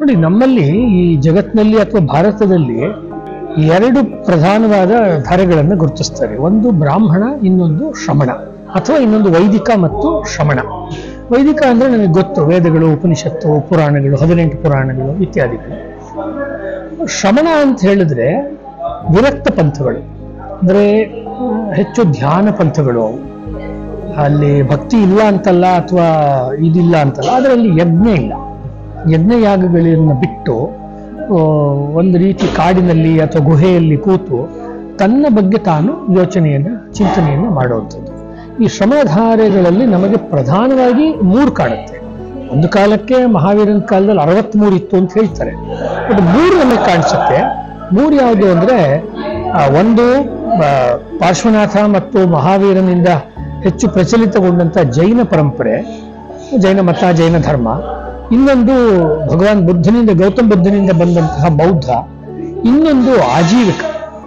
ನೋಡಿ, ನಮ್ಮಲ್ಲಿ ಈ ಜಗತ್ತಿನಲ್ಲಿ ಅಥವಾ ಭಾರತದಲ್ಲಿ ಎರಡು ಪ್ರಧಾನವಾದ ಧಾರೆಗಳನ್ನು ಗುರುತಿಸ್ತಾರೆ. ಒಂದು ಬ್ರಾಹ್ಮಣ, ಇನ್ನೊಂದು ಶ್ರಮಣ, ಅಥವಾ ಇನ್ನೊಂದು ವೈದಿಕ ಮತ್ತು ಶ್ರಮಣ. ವೈದಿಕ ಅಂದ್ರೆ ನನಗೆ ಗೊತ್ತು, ವೇದಗಳು, ಉಪನಿಷತ್ತು, ಪುರಾಣಗಳು, 18 ಪುರಾಣಗಳು ಇತ್ಯಾದಿಗಳು. ಶ್ರಮಣ ಅಂತ ಹೇಳಿದ್ರೆ ವಿರಕ್ತ ಪಂಥಗಳು, ಅಂದ್ರೆ ಹೆಚ್ಚು ಧ್ಯಾನ ಪಂಥಗಳು. ಅಲ್ಲಿ ಭಕ್ತಿ ಇಲ್ಲ ಅಂತಲ್ಲ, ಅಥವಾ ಇದಿಲ್ಲ ಅಂತಲ್ಲ, ಅದರಲ್ಲಿ ಯಜ್ಞ ಇಲ್ಲ. ಯಜ್ಞಯಾಗಗಳನ್ನು ಬಿಟ್ಟು ಒಂದು ರೀತಿ ಕಾಡಿನಲ್ಲಿ ಅಥವಾ ಗುಹೆಯಲ್ಲಿ ಕೂತು ತನ್ನ ಬಗ್ಗೆ ತಾನು ಚಿಂತನೆಯನ್ನು ಮಾಡುವಂಥದ್ದು. ಈ ಶ್ರಮಧಾರೆಗಳಲ್ಲಿ ನಮಗೆ ಪ್ರಧಾನವಾಗಿ 3 ಕಾಣುತ್ತೆ. ಒಂದು ಕಾಲಕ್ಕೆ ಮಹಾವೀರನ ಕಾಲದಲ್ಲಿ 63 ಇತ್ತು ಅಂತ ಹೇಳ್ತಾರೆ. ಬಟ್ 3 ನಮಗೆ ಕಾಣಿಸುತ್ತೆ. 3 ಯಾವುದು ಅಂದ್ರೆ, ಒಂದು ಪಾರ್ಶ್ವನಾಥ ಮತ್ತು ಮಹಾವೀರನಿಂದ ಹೆಚ್ಚು ಪ್ರಚಲಿತಗೊಂಡಂಥ ಜೈನ ಪರಂಪರೆ, ಜೈನ ಮತ, ಜೈನ ಧರ್ಮ. ಇನ್ನೊಂದು ಭಗವಾನ್ ಬುದ್ಧನಿಂದ, ಗೌತಮ ಬುದ್ಧನಿಂದ ಬಂದಂತಹ ಬೌದ್ಧ. ಇನ್ನೊಂದು ಆಜೀವಿಕ.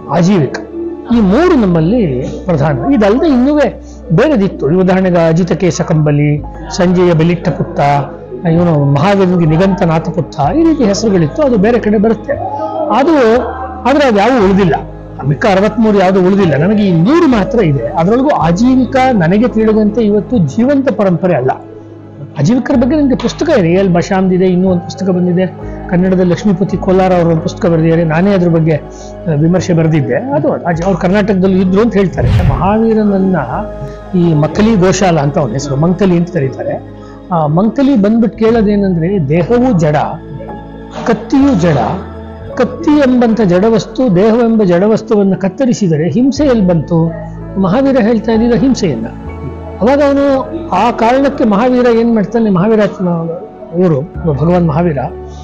ಈ 3 ನಮ್ಮಲ್ಲಿ ಪ್ರಧಾನ. ಇದಲ್ಲದೆ ಇನ್ನೂ ಬೇರೆದಿತ್ತು. ಉದಾಹರಣೆಗೆ ಅಜಿತ ಕೇಶ ಕಂಬಲಿ, ಸಂಜೆಯ ಬಲಿಟ್ಟ ಪುತ್ತ, ಇವನು ಮಹಾವೀರನಿಗೆ ನಿಗಂತನಾಥ ಪುತ್ತ, ಈ ರೀತಿ ಹೆಸರುಗಳಿತ್ತು. ಅದು ಬೇರೆ ಕಡೆ ಬರುತ್ತೆ. ಆದರೆ ಅದು ಯಾವುದು ಉಳಿದಿಲ್ಲ. ಮಿಕ್ಕ 63 ಯಾವುದು ಉಳಿದಿಲ್ಲ. ನಮಗೆ ಈ 3 ಮಾತ್ರ ಇದೆ. ಅದರೊಳಗೂ ಆಜೀವಿಕ ನನಗೆ ತಿಳಿದಂತೆ ಇವತ್ತು ಜೀವಂತ ಪರಂಪರೆ ಅಲ್ಲ. ಆಜೀವಿಕರ ಬಗ್ಗೆ ನನಗೆ ಪುಸ್ತಕ ಇದೆ, ಎಲ್ ಬಶಾಮ್ದಿದೆ, ಇನ್ನೂ ಒಂದು ಪುಸ್ತಕ ಬಂದಿದೆ. ಕನ್ನಡದಲ್ಲಿ ಲಕ್ಷ್ಮೀಪತಿ ಕೋಲಾರ ಅವರು ಒಂದು ಪುಸ್ತಕ ಬರೆದಿದ್ದಾರೆ. ನಾನೇ ಅದ್ರ ಬಗ್ಗೆ ವಿಮರ್ಶೆ ಬರೆದಿದ್ದೆ. ಅದು ಅವ್ರು ಕರ್ನಾಟಕದಲ್ಲಿ ಇದ್ರು ಅಂತ ಹೇಳ್ತಾರೆ. ಮಹಾವೀರನನ್ನ ಈ ಮಕ್ಕಲಿ ಗೋಶಾಲ ಅಂತ ಅವನ ಹೆಸರು, ಮಂಕಲಿ ಅಂತ ಕರೀತಾರೆ. ಮಂಕಲಿ ಬಂದ್ಬಿಟ್ಟು ಕೇಳೋದೇನಂದ್ರೆ, ದೇಹವೂ ಜಡ, ಕತ್ತಿಯೂ ಜಡ. ಕತ್ತಿ ಎಂಬಂತ ಜಡವಸ್ತು, ದೇಹವೆಂಬ ಜಡವಸ್ತುವನ್ನು ಕತ್ತರಿಸಿದರೆ ಹಿಂಸೆ ಎಲ್ಲಿ ಬಂತು? ಮಹಾವೀರ ಹೇಳ್ತಾ ಇದ್ದ ಹಿಂಸೆಯನ್ನ. ಅವಾಗ ಅವನು ಆ ಕಾರಣಕ್ಕೆ ಮಹಾವೀರ ಏನ್ ಮಾಡ್ತಾನೆ, ಮಹಾವೀರ ಇವರು ಭಗವಾನ್ ಮಹಾವೀರ,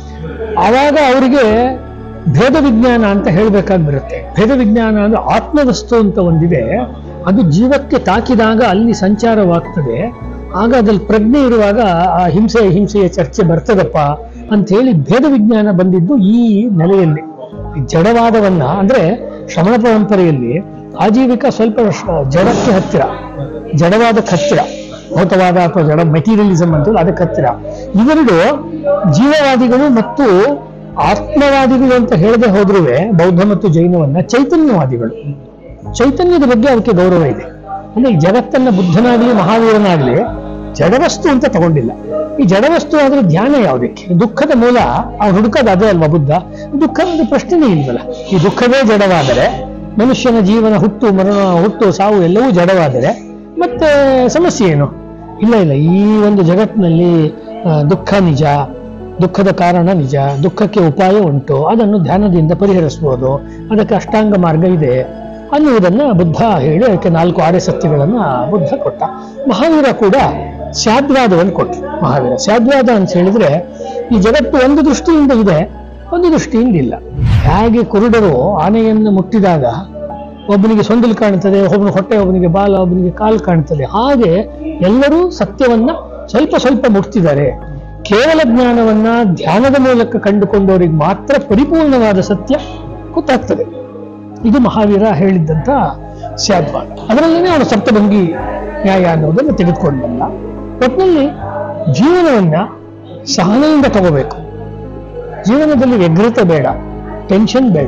ಆವಾಗ ಅವರಿಗೆ ಭೇದ ವಿಜ್ಞಾನ ಅಂತ ಹೇಳ್ಬೇಕಾಗಿ ಬರುತ್ತೆ. ಭೇದ ವಿಜ್ಞಾನ ಅಂದ್ರೆ ಆತ್ಮವಸ್ತು ಅಂತ ಒಂದಿದೆ, ಅದು ಜೀವಕ್ಕೆ ತಾಕಿದಾಗ ಅಲ್ಲಿ ಸಂಚಾರವಾಗ್ತದೆ. ಆಗ ಅದ್ರಲ್ಲಿ ಪ್ರಜ್ಞೆ ಇರುವಾಗ ಆ ಹಿಂಸೆಯ ಚರ್ಚೆ ಬರ್ತದಪ್ಪ ಅಂತ ಹೇಳಿ ಭೇದ ವಿಜ್ಞಾನ ಬಂದಿದ್ದು ಈ ನೆಲೆಯಲ್ಲಿ. ಜಡವಾದವನ್ನ ಅಂದ್ರೆ ಶ್ರಮಣ ಪರಂಪರೆಯಲ್ಲಿ ಆಜೀವಿಕ ಸ್ವಲ್ಪ ಜಡಕ್ಕೆ ಹತ್ತಿರ, ಜಡವಾದಕ್ಕೆ ಹತ್ತಿರ, ಭೌತವಾದ ಅಥವಾ ಜಡ ಮೆಟೀರಿಯಲಿಸಮ್ ಅಂತ ಅದಕ್ಕೆ ಹತ್ತಿರ. ಇವೆರಡು ಜೀವವಾದಿಗಳು ಮತ್ತು ಆತ್ಮವಾದಿಗಳು ಅಂತ ಹೇಳದೆ ಹೋದ್ರೂ ಬೌದ್ಧ ಮತ್ತು ಜೈನವನ್ನ ಚೈತನ್ಯವಾದಿಗಳು. ಚೈತನ್ಯದ ಬಗ್ಗೆ ಅವಕ್ಕೆ ಗೌರವ ಇದೆ. ಅಂದ್ರೆ ಈ ಜಗತ್ತನ್ನ ಬುದ್ಧನಾಗ್ಲಿ ಮಹಾವೀರನಾಗ್ಲಿ ಜಡವಸ್ತು ಅಂತ ತಗೊಂಡಿಲ್ಲ. ಈ ಜಡವಸ್ತು ಆದ್ರೆ ಧ್ಯಾನ ಯಾವುದಕ್ಕೆ? ದುಃಖದ ಮೂಲ ಅವ್ರು ಹುಡುಕದ ಅದೇ ಅಲ್ವಾ ಬುದ್ಧ. ದುಃಖದ ಪ್ರಶ್ನೆನೇ ಇಲ್ವಲ್ಲ. ಈ ದುಃಖವೇ ಜಡವಾದರೆ, ಮನುಷ್ಯನ ಜೀವನ, ಹುಟ್ಟು ಸಾವು ಎಲ್ಲವೂ ಜಡವಾದರೆ ಮತ್ತೆ ಸಮಸ್ಯೆ ಏನು? ಇಲ್ಲ. ಈ ಒಂದು ಜಗತ್ತಿನಲ್ಲಿ ದುಃಖ ನಿಜ, ದುಃಖದ ಕಾರಣ ನಿಜ, ದುಃಖಕ್ಕೆ ಉಪಾಯ ಉಂಟು, ಅದನ್ನು ಧ್ಯಾನದಿಂದ ಪರಿಹರಿಸಬಹುದು, ಅದಕ್ಕೆ ಅಷ್ಟಾಂಗ ಮಾರ್ಗ ಇದೆ ಅನ್ನುವುದನ್ನ ಬುದ್ಧ ಹೇಳಿ ಅದಕ್ಕೆ 4 ಆರ್ಯ ಸತ್ಯಗಳನ್ನ ಬುದ್ಧ ಕೊಟ್ಟ. ಮಹಾವೀರ ಕೂಡ ಸ್ಯಾದ್ವಾದವನ್ನು ಕೊಟ್ಟರು. ಮಹಾವೀರ ಸ್ಯಾದ್ವಾದ ಅಂತ ಹೇಳಿದ್ರೆ, ಈ ಜಗತ್ತು ಒಂದು ದೃಷ್ಟಿಯಿಂದ ಇದೆ, ಒಂದು ದೃಷ್ಟಿಯಿಂದ ಇಲ್ಲ. ಹೇಗೆ ಕುರುಡರು ಆನೆಯನ್ನು ಮುಟ್ಟಿದಾಗ ಒಬ್ಬನಿಗೆ ಸೊಂದಿಲು ಕಾಣ್ತದೆ, ಒಬ್ಬನ ಹೊಟ್ಟೆ, ಒಬ್ಬನಿಗೆ ಬಾಲ, ಒಬ್ಬನಿಗೆ ಕಾಲು ಕಾಣ್ತದೆ, ಹಾಗೆ ಎಲ್ಲರೂ ಸತ್ಯವನ್ನ ಸ್ವಲ್ಪ ಮುಟ್ತಿದ್ದಾರೆ. ಕೇವಲ ಜ್ಞಾನವನ್ನ ಧ್ಯಾನದ ಮೂಲಕ ಕಂಡುಕೊಂಡವರಿಗೆ ಮಾತ್ರ ಪರಿಪೂರ್ಣವಾದ ಸತ್ಯ ಗೊತ್ತಾಗ್ತದೆ. ಇದು ಮಹಾವೀರ ಹೇಳಿದ್ದಂತ ಸ್ಯಾದ್ವಾದ. ಅದರಲ್ಲೇ ಅವನು ಸಪ್ತಭಂಗಿ ನ್ಯಾಯ ಅನ್ನೋದನ್ನು ತೆಗೆದುಕೊಂಡು ಬಂದ. ಒಟ್ಟಿನಲ್ಲಿ ಜೀವನವನ್ನ ಸಹನೆಯಿಂದ ತಗೋಬೇಕು. ಜೀವನದಲ್ಲಿ ವ್ಯಗ್ರತೆ ಬೇಡ, ಟೆನ್ಷನ್ ಬೇಡ.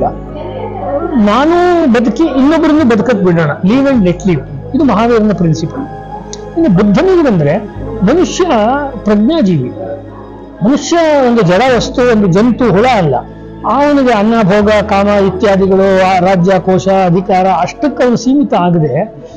ನಾನು ಬದುಕಿ ಇನ್ನೊಬ್ಬರನ್ನು ಬದುಕಕ್ಕೆ ಬಿಡೋಣ, ಲೀವ್ ಅಂಡ್ ಲೆಟ್ ಲೀವ್. ಇದು ಮಹಾವೀರನ ಪ್ರಿನ್ಸಿಪಲ್. ಇನ್ನು ಬುದ್ಧನಿಗೆ ಬಂದ್ರೆ, ಮನುಷ್ಯ ಪ್ರಜ್ಞಾಜೀವಿ. ಮನುಷ್ಯ ಒಂದು ಜಡ ವಸ್ತು, ಒಂದು ಜಂತು, ಹುಳ ಅಲ್ಲ. ಅವನಿಗೆ ಅನ್ನ, ಭೋಗ, ಕಾಮ ಇತ್ಯಾದಿಗಳು, ರಾಜ್ಯ, ಕೋಶ, ಅಧಿಕಾರ ಅಷ್ಟಕ್ಕೆ ಅವನು ಸೀಮಿತ ಆಗದೆ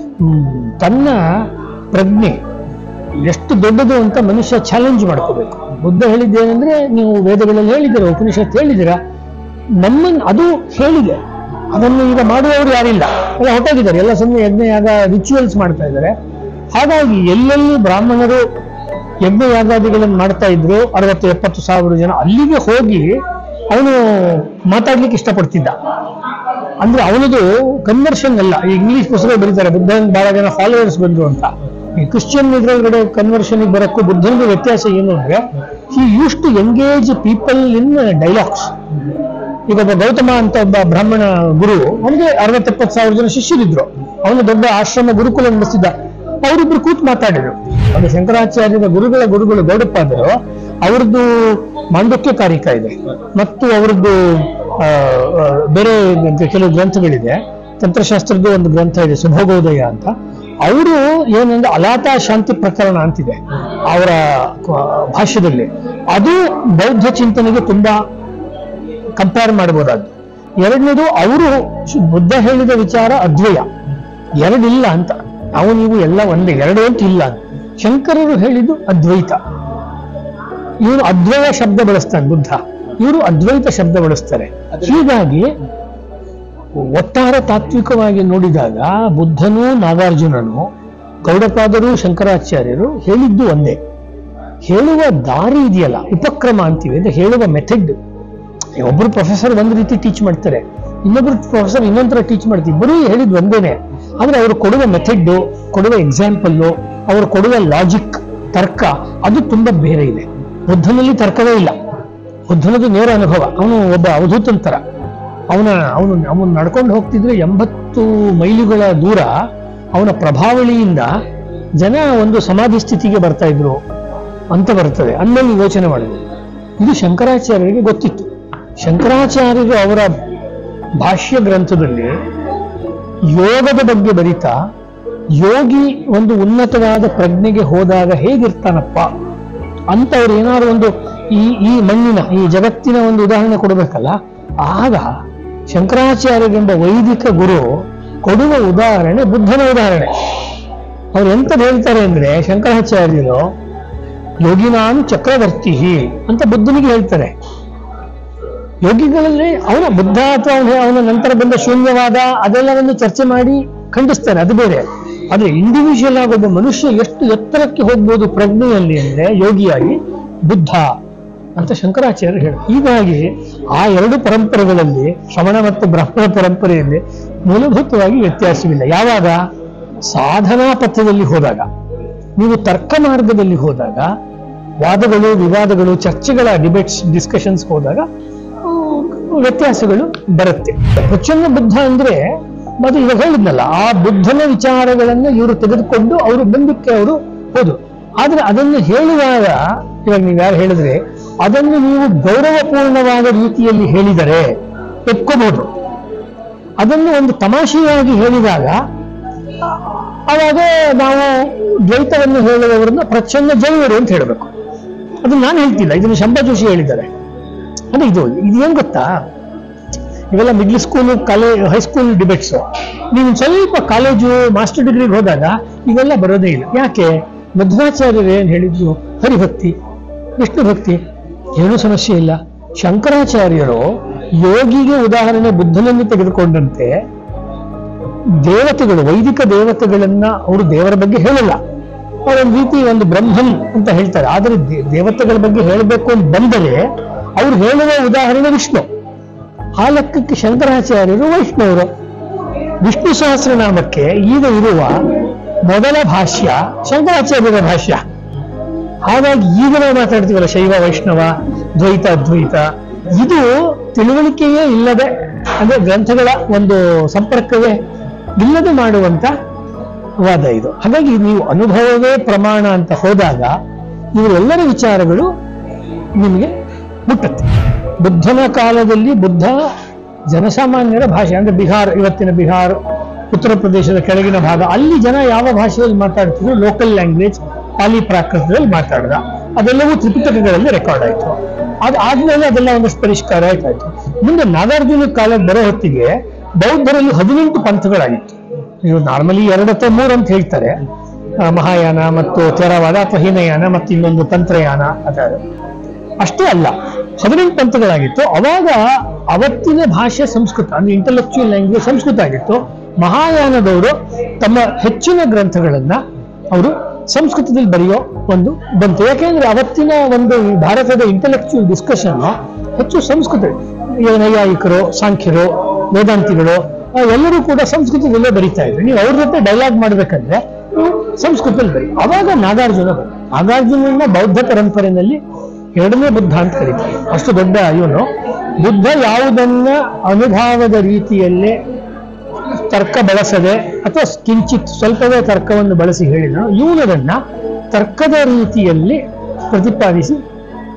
ತನ್ನ ಪ್ರಜ್ಞೆ ಎಷ್ಟು ದೊಡ್ಡದು ಅಂತ ಮನುಷ್ಯ ಚಾಲೆಂಜ್ ಮಾಡ್ಕೋಬೇಕು. ಬುದ್ಧ ಹೇಳಿದ್ದೇನೆಂದ್ರೆ, ನೀವು ವೇದಗಳಲ್ಲಿ ಹೇಳಿದ್ದೀರ, ಉಪನಿಷತ್ ಹೇಳಿದ್ದೀರ, ನಮ್ಮನ್ನು ಅದು ಹೇಳಿದೆ, ಅದನ್ನು ಈಗ ಮಾಡುವವರು ಯಾರಿಲ್ಲ, ಎಲ್ಲ ಹೊರಟೋಗಿದ್ದಾರೆ, ಎಲ್ಲ ಸುಮ್ಮನೆ ಯಜ್ಞಯಾಗ ರಿಚುವಲ್ಸ್ ಮಾಡ್ತಾ ಇದ್ದಾರೆ. ಹಾಗಾಗಿ ಎಲ್ಲೆಲ್ಲಿ ಬ್ರಾಹ್ಮಣರು ಯಜ್ಞಯಾಗಾದಿಗಳನ್ನು ಮಾಡ್ತಾ ಇದ್ರು, 60-70 ಸಾವಿರ ಜನ, ಅಲ್ಲಿಗೆ ಹೋಗಿ ಅವನು ಮಾತಾಡ್ಲಿಕ್ಕೆ ಇಷ್ಟಪಡ್ತಿದ್ದ. ಅಂದ್ರೆ ಅವನದು ಕನ್ವರ್ಷನ್ ಅಲ್ಲ. ಈ ಇಂಗ್ಲಿಷ್ ಪುಸ್ತಕ ಬರೀತಾರೆ, ಬುದ್ಧನ ಬಹಳ ಜನ ಫಾಲೋವರ್ಸ್ ಬಂದ್ರು ಅಂತ. ಈ ಕ್ರಿಶ್ಚಿಯನ್ ಇದ್ರೊಳಗಡೆ ಕನ್ವರ್ಷನ್ ಬರೋಕ್ಕೂ ಬುದ್ಧನಿಗೆ ವ್ಯತ್ಯಾಸ ಏನು ಅಂದ್ರೆ, he use to engage people in dialogues. ಈಗ ಒಬ್ಬ ಗೌತಮ ಅಂತ ಒಬ್ಬ ಬ್ರಾಹ್ಮಣ ಗುರು, ಅವನಿಗೆ 60-70 ಸಾವಿರ ಜನ ಶಿಷ್ಯರಿದ್ರು. ಅವನು ದೊಡ್ಡ ಆಶ್ರಮ ಗುರುಕುಲ ನಡೆಸಿದ್ದ. ಅವರಿಬ್ರು ಕೂತ್ ಮಾತಾಡಿದ್ರು. ಒಂದು ಶಂಕರಾಚಾರ್ಯರ ಗುರುಗಳು ಗೌಡಪ್ಪ ಆದರು. ಅವ್ರದ್ದು ಮಾಂಡಕ್ಯ ಕಾರಿಕ ಇದೆ, ಮತ್ತು ಅವ್ರದ್ದು ಬೇರೆ ಕೆಲವು ಗ್ರಂಥಗಳಿದೆ. ತಂತ್ರಶಾಸ್ತ್ರದ್ದು ಒಂದು ಗ್ರಂಥ ಇದೆ ಸುಭೋಗೋದಯ ಅಂತ. ಅವರು ಏನಂದ್ರೆ ಅಲಾತಾ ಶಾಂತಿ ಪ್ರಕರಣ ಅಂತಿದೆ ಅವರ ಭಾಷ್ಯದಲ್ಲಿ. ಅದು ಬೌದ್ಧ ಚಿಂತನೆಗೆ ತುಂಬಾ ಕಂಪೇರ್ ಮಾಡಬಹುದಾದ್ದು. ಎರಡನೇದು, ಅವರು ಬುದ್ಧ ಹೇಳಿದ ವಿಚಾರ ಅದ್ವಯ, ಎರಡಿಲ್ಲ ಅಂತ. ನಾವು ನೀವು ಎಲ್ಲ ಒಂದೇ, ಎರಡು ಅಂತ ಇಲ್ಲ ಅಂತ. ಶಂಕರರು ಹೇಳಿದ್ದು ಅದ್ವೈತ. ಇವರು ಅದ್ವಯ ಶಬ್ದ ಬಳಸ್ತಾನೆ ಬುದ್ಧ, ಇವರು ಅದ್ವೈತ ಶಬ್ದ ಬಳಸ್ತಾರೆ. ಹೀಗಾಗಿ ಒಟ್ಟಾರೆ ತಾತ್ವಿಕವಾಗಿ ನೋಡಿದಾಗ ಬುದ್ಧನೂ ನಾಗಾರ್ಜುನನು, ಗೌಡಪಾದರು ಶಂಕರಾಚಾರ್ಯರು ಹೇಳಿದ್ದು ಒಂದೇ. ಹೇಳುವ ದಾರಿ ಇದೆಯಲ್ಲ, ಉಪಕ್ರಮ ಅಂತೀವಿ, ಅಂದ್ರೆ ಹೇಳುವ ಮೆಥಡ್. ಒಬ್ಬರು ಪ್ರೊಫೆಸರ್ ಒಂದು ರೀತಿ ಟೀಚ್ ಮಾಡ್ತಾರೆ, ಇನ್ನೊಬ್ರು ಪ್ರೊಫೆಸರ್ ಇನ್ನೊಂಥರ ಟೀಚ್ ಮಾಡ್ತೀವಿ. ಇಬ್ಬರೂ ಹೇಳಿದ್ ಒಂದೇನೆ, ಆದ್ರೆ ಅವರು ಕೊಡುವ ಮೆಥಡ್, ಕೊಡುವ ಎಕ್ಸಾಂಪಲ್ಲು, ಅವರು ಕೊಡುವ ಲಾಜಿಕ್, ತರ್ಕ, ಅದು ತುಂಬಾ ಬೇರೆ ಇದೆ. ಬುದ್ಧನಲ್ಲಿ ತರ್ಕವೇ ಇಲ್ಲ. ಬುದ್ಧನದು ನೇರ ಅನುಭವ. ಅವನು ಒಬ್ಬ ಅವಧೂತನ ತರ. ಅವನು ನಡ್ಕೊಂಡು ಹೋಗ್ತಿದ್ರೆ 80 ಮೈಲಿಗಳ ದೂರ ಅವನ ಪ್ರಭಾವಳಿಯಿಂದ ಜನ ಒಂದು ಸಮಾಧಿ ಸ್ಥಿತಿಗೆ ಬರ್ತಾ ಇದ್ರು ಅಂತ ಬರ್ತದೆ. ಅಂದಲ್ಲಿ ಯೋಚನೆ ಮಾಡಿದ್ರು. ಇದು ಶಂಕರಾಚಾರ್ಯರಿಗೆ ಗೊತ್ತಿತ್ತು. ಶಂಕರಾಚಾರ್ಯರು ಅವರ ಭಾಷ್ಯ ಗ್ರಂಥದಲ್ಲಿ ಯೋಗದ ಬಗ್ಗೆ ಬರೀತಾ, ಯೋಗಿ ಒಂದು ಉನ್ನತವಾದ ಪ್ರಜ್ಞೆಗೆ ಹೋದಾಗ ಹೇಗಿರ್ತಾನಪ್ಪ ಅಂತ ಅವ್ರು ಏನಾದ್ರು ಒಂದು ಈ ಮಣ್ಣಿನ, ಈ ಜಗತ್ತಿನ ಒಂದು ಉದಾಹರಣೆ ಕೊಡಬೇಕಲ್ಲ. ಆಗ ಶಂಕರಾಚಾರ್ಯರೆಂಬ ವೈದಿಕ ಗುರು ಕೊಡುವ ಉದಾಹರಣೆ ಬುದ್ಧನ ಉದಾಹರಣೆ. ಅವ್ರು ಎಂತದ್ದು ಹೇಳ್ತಾರೆ ಅಂದ್ರೆ, ಶಂಕರಾಚಾರ್ಯರು ಯೋಗಿನಾನು ಚಕ್ರವರ್ತಿ ಅಂತ ಬುದ್ಧನಿಗೆ ಹೇಳ್ತಾರೆ. ಯೋಗಿಗಳಲ್ಲಿ ಅವನ ಬುದ್ಧ ಅಥವಾ ಅವನ ನಂತರ ಬಂದ ಶೂನ್ಯವಾದ ಅದೆಲ್ಲವನ್ನು ಚರ್ಚೆ ಮಾಡಿ ಖಂಡಿಸ್ತಾರೆ, ಅದು ಬೇರೆ. ಆದ್ರೆ ಇಂಡಿವಿಜುವಲ್ ಆಗಿ ಒಬ್ಬ ಮನುಷ್ಯ ಎಷ್ಟು ಎತ್ತರಕ್ಕೆ ಹೋಗ್ಬೋದು ಪ್ರಜ್ಞೆಯಲ್ಲಿ ಅಂದ್ರೆ ಯೋಗಿಯಾಗಿ ಬುದ್ಧ ಅಂತ ಶಂಕರಾಚಾರ್ಯರು ಹೇಳಿ. ಹೀಗಾಗಿ ಆ ಎರಡು ಪರಂಪರೆಗಳಲ್ಲಿ, ಶ್ರವಣ ಮತ್ತು ಬ್ರಾಹ್ಮಣ ಪರಂಪರೆಯಲ್ಲಿ ಮೂಲಭೂತವಾಗಿ ವ್ಯತ್ಯಾಸವಿಲ್ಲ. ಯಾವಾಗ ಸಾಧನಾ ಪಥದಲ್ಲಿ ಹೋದಾಗ, ನೀವು ತರ್ಕ ಮಾರ್ಗದಲ್ಲಿ ಹೋದಾಗ, ವಾದಗಳು, ವಿವಾದಗಳು, ಚರ್ಚೆಗಳ ಡಿಬೇಟ್ಸ್, ಡಿಸ್ಕಷನ್ಸ್ ಹೋದಾಗ ವ್ಯತ್ಯಾಸಗಳು ಬರುತ್ತೆ. ಪ್ರಚಂಡ ಬುದ್ಧ ಅಂದ್ರೆ ಮತ್ತೆ ಇವಾಗ ಹೇಳಿದ್ನಲ್ಲ, ಆ ಬುದ್ಧನ ವಿಚಾರಗಳನ್ನು ಇವರು ತೆಗೆದುಕೊಂಡು ಅವರು ಬಂದಕ್ಕೆ ಅವರು ಹೋದ್ರು. ಆದ್ರೆ ಅದನ್ನು ಹೇಳುವಾಗ, ಇವಾಗ ನೀವು ಯಾರು ಹೇಳಿದ್ರೆ ಅದನ್ನು ನೀವು ಗೌರವಪೂರ್ಣವಾದ ರೀತಿಯಲ್ಲಿ ಹೇಳಿದರೆ ಒಪ್ಕೋಬಹುದು. ಅದನ್ನು ಒಂದು ತಮಾಷೆಯಾಗಿ ಹೇಳಿದಾಗ ಅವಾಗ ನಾವು ದ್ವೈತವನ್ನು ಹೇಳುವವರನ್ನ ಪ್ರಚ್ಛನ್ನ ಜೈವರು ಅಂತ ಹೇಳಬೇಕು. ಅದನ್ನು ನಾನು ಹೇಳ್ತಿಲ್ಲ, ಇದನ್ನು ಶಂಭಾ ಜೋಶಿ ಹೇಳಿದ್ದಾರೆ. ಅಂದ್ರೆ ಇದು ಏನ್ ಗೊತ್ತಾ, ಇವೆಲ್ಲ ಮಿಡ್ಲ್ ಸ್ಕೂಲ್, ಹೈಸ್ಕೂಲ್ ಡಿಬೇಟ್ಸ್. ನೀವು ಸ್ವಲ್ಪ ಕಾಲೇಜು, ಮಾಸ್ಟರ್ ಡಿಗ್ರಿಗೆ ಹೋದಾಗ ಇವೆಲ್ಲ ಬರೋದೇ ಇಲ್ಲ. ಯಾಕೆ? ಮಧ್ವಾಚಾರ್ಯರು ಏನ್ ಹೇಳಿದ್ರು? ಹರಿಭಕ್ತಿ, ವಿಷ್ಣು ಭಕ್ತಿ, ಏನೂ ಸಮಸ್ಯೆ ಇಲ್ಲ. ಶಂಕರಾಚಾರ್ಯರು ಯೋಗಿಗೆ ಉದಾಹರಣೆ ಬುದ್ಧನನ್ನು ತೆಗೆದುಕೊಂಡಂತೆ ದೇವತೆಗಳು, ವೈದಿಕ ದೇವತೆಗಳನ್ನ ಅವರು ದೇವರ ಬಗ್ಗೆ ಹೇಳಲ್ಲ. ಅವರೊಂದು ರೀತಿ ಒಂದು ಬ್ರಹ್ಮನ್ ಅಂತ ಹೇಳ್ತಾರೆ. ಆದರೆ ದೇವತೆಗಳ ಬಗ್ಗೆ ಹೇಳಬೇಕು ಅಂತ ಬಂದರೆ ಅವ್ರು ಹೇಳುವ ಉದಾಹರಣೆ ವಿಷ್ಣು. ಆ ಲೆಕ್ಕಕ್ಕೆ ಶಂಕರಾಚಾರ್ಯರು ವೈಷ್ಣವರು. ವಿಷ್ಣು ಸಹಸ್ರನಾಮಕ್ಕೆ ಈಗ ಇರುವ ಮೊದಲ ಭಾಷ್ಯ ಶಂಕರಾಚಾರ್ಯರ ಭಾಷ್ಯ. ಹಾಗಾಗಿ ಈಗ ನಾವು ಮಾತಾಡ್ತೀವಲ್ಲ ಶೈವ ವೈಷ್ಣವ, ದ್ವೈತ ಅದ್ವೈತ, ಇದು ತಿಳುವಳಿಕೆಯೇ ಇಲ್ಲದೆ, ಅಂದ್ರೆ ಗ್ರಂಥಗಳ ಒಂದು ಸಂಪರ್ಕವೇ ಇಲ್ಲದೆ ಮಾಡುವಂತ ವಾದ ಇದು. ಹಾಗಾಗಿ ನೀವು ಅನುಭವವೇ ಪ್ರಮಾಣ ಅಂತ ಹೋದಾಗ ಇವರೆಲ್ಲರ ವಿಚಾರಗಳು ನಿಮಗೆ ಮುಟ್ಟುತ್ತೆ. ಬುದ್ಧನ ಕಾಲದಲ್ಲಿ ಬುದ್ಧ ಜನಸಾಮಾನ್ಯರ ಭಾಷೆ, ಅಂದ್ರೆ ಬಿಹಾರ್, ಇವತ್ತಿನ ಬಿಹಾರ್, ಉತ್ತರ ಪ್ರದೇಶದ ಕೆಳಗಿನ ಭಾಗ, ಅಲ್ಲಿ ಜನ ಯಾವ ಭಾಷೆಯಲ್ಲಿ ಮಾತಾಡ್ತಿದ್ರು? ಲೋಕಲ್ ಲ್ಯಾಂಗ್ವೇಜ್, ಪಾಲಿ ಪ್ರಾಕೃತದಲ್ಲಿ ಮಾತಾಡಿದ. ಅದೆಲ್ಲವೂ ತ್ರಿಪಿಟಕಗಳಲ್ಲಿ ರೆಕಾರ್ಡ್ ಆಯ್ತು. ಆದ್ಮೇಲೆ ಅದೆಲ್ಲ ಒಂದಷ್ಟು ಪರಿಷ್ಕಾರ ಆಯ್ತಾಯ್ತು. ಮುಂದೆ ನಾಗಾರ್ಜುನ ಕಾಲಕ್ಕೆ ಬರೋ ಹೊತ್ತಿಗೆ ಬೌದ್ಧರಲ್ಲಿ 18 ಪಂಥಗಳಾಗಿತ್ತು. ಇವು ನಾರ್ಮಲಿ 2 ಅಥವಾ 3 ಅಂತ ಹೇಳ್ತಾರೆ, ಮಹಾಯಾನ ಮತ್ತು ಥೇರವಾದ ಅಥವಾ ಹೀನಯಾನ ಮತ್ತು ಇನ್ನೊಂದು ತಂತ್ರಯಾನ. ಅಷ್ಟೇ ಅಲ್ಲ, 18 ಪಂಥಗಳಾಗಿತ್ತು. ಅವಾಗ ಅವತ್ತಿನ ಭಾಷೆ ಸಂಸ್ಕೃತ, ಅಂದ್ರೆ ಇಂಟೆಲೆಕ್ಚುಯಲ್ ಲ್ಯಾಂಗ್ವೇಜ್ ಸಂಸ್ಕೃತ ಆಗಿತ್ತು. ಮಹಾಯಾನದವರು ತಮ್ಮ ಹೆಚ್ಚಿನ ಗ್ರಂಥಗಳನ್ನ ಅವರು ಸಂಸ್ಕೃತದಲ್ಲಿ ಬರೆಯೋ ಒಂದು ಬಂತು. ಯಾಕೆಂದ್ರೆ ಅವತ್ತಿನ ಒಂದು ಭಾರತದ ಇಂಟೆಲೆಕ್ಚುಯಲ್ ಡಿಸ್ಕಷನ್ ಹೆಚ್ಚು ಸಂಸ್ಕೃತ. ನೈಯಾಯಿಕರು, ಸಾಂಖ್ಯರು, ವೇದಾಂತಿಗಳು ಎಲ್ಲರೂ ಕೂಡ ಸಂಸ್ಕೃತದಲ್ಲೇ ಬರೀತಾ ಇದ್ರು. ನೀವು ಅವ್ರ ಜೊತೆ ಡೈಲಾಗ್ ಮಾಡ್ಬೇಕಂದ್ರೆ ಸಂಸ್ಕೃತದಲ್ಲಿ ಬರೀ. ಅವಾಗ ನಾಗಾರ್ಜುನ ಬಂದ. ನಾಗಾರ್ಜುನನ ಬೌದ್ಧ ಪರಂಪರೆಯಲ್ಲಿ 2ನೇ ಬುದ್ಧ ಅಂತ ಕರೀತಾರೆ. ಅಷ್ಟು ದೊಡ್ಡ ಇವನು. ಬುದ್ಧ ಯಾವುದನ್ನ ಅನುಭವದ ರೀತಿಯಲ್ಲೇ ತರ್ಕ ಬಳಸದೆ ಅಥವಾ ಕಿಂಚಿತ್ ಸ್ವಲ್ಪವೇ ತರ್ಕವನ್ನು ಬಳಸಿ ಹೇಳಿದನು, ಇವನದನ್ನ ತರ್ಕದ ರೀತಿಯಲ್ಲಿ ಪ್ರತಿಪಾದಿಸಿ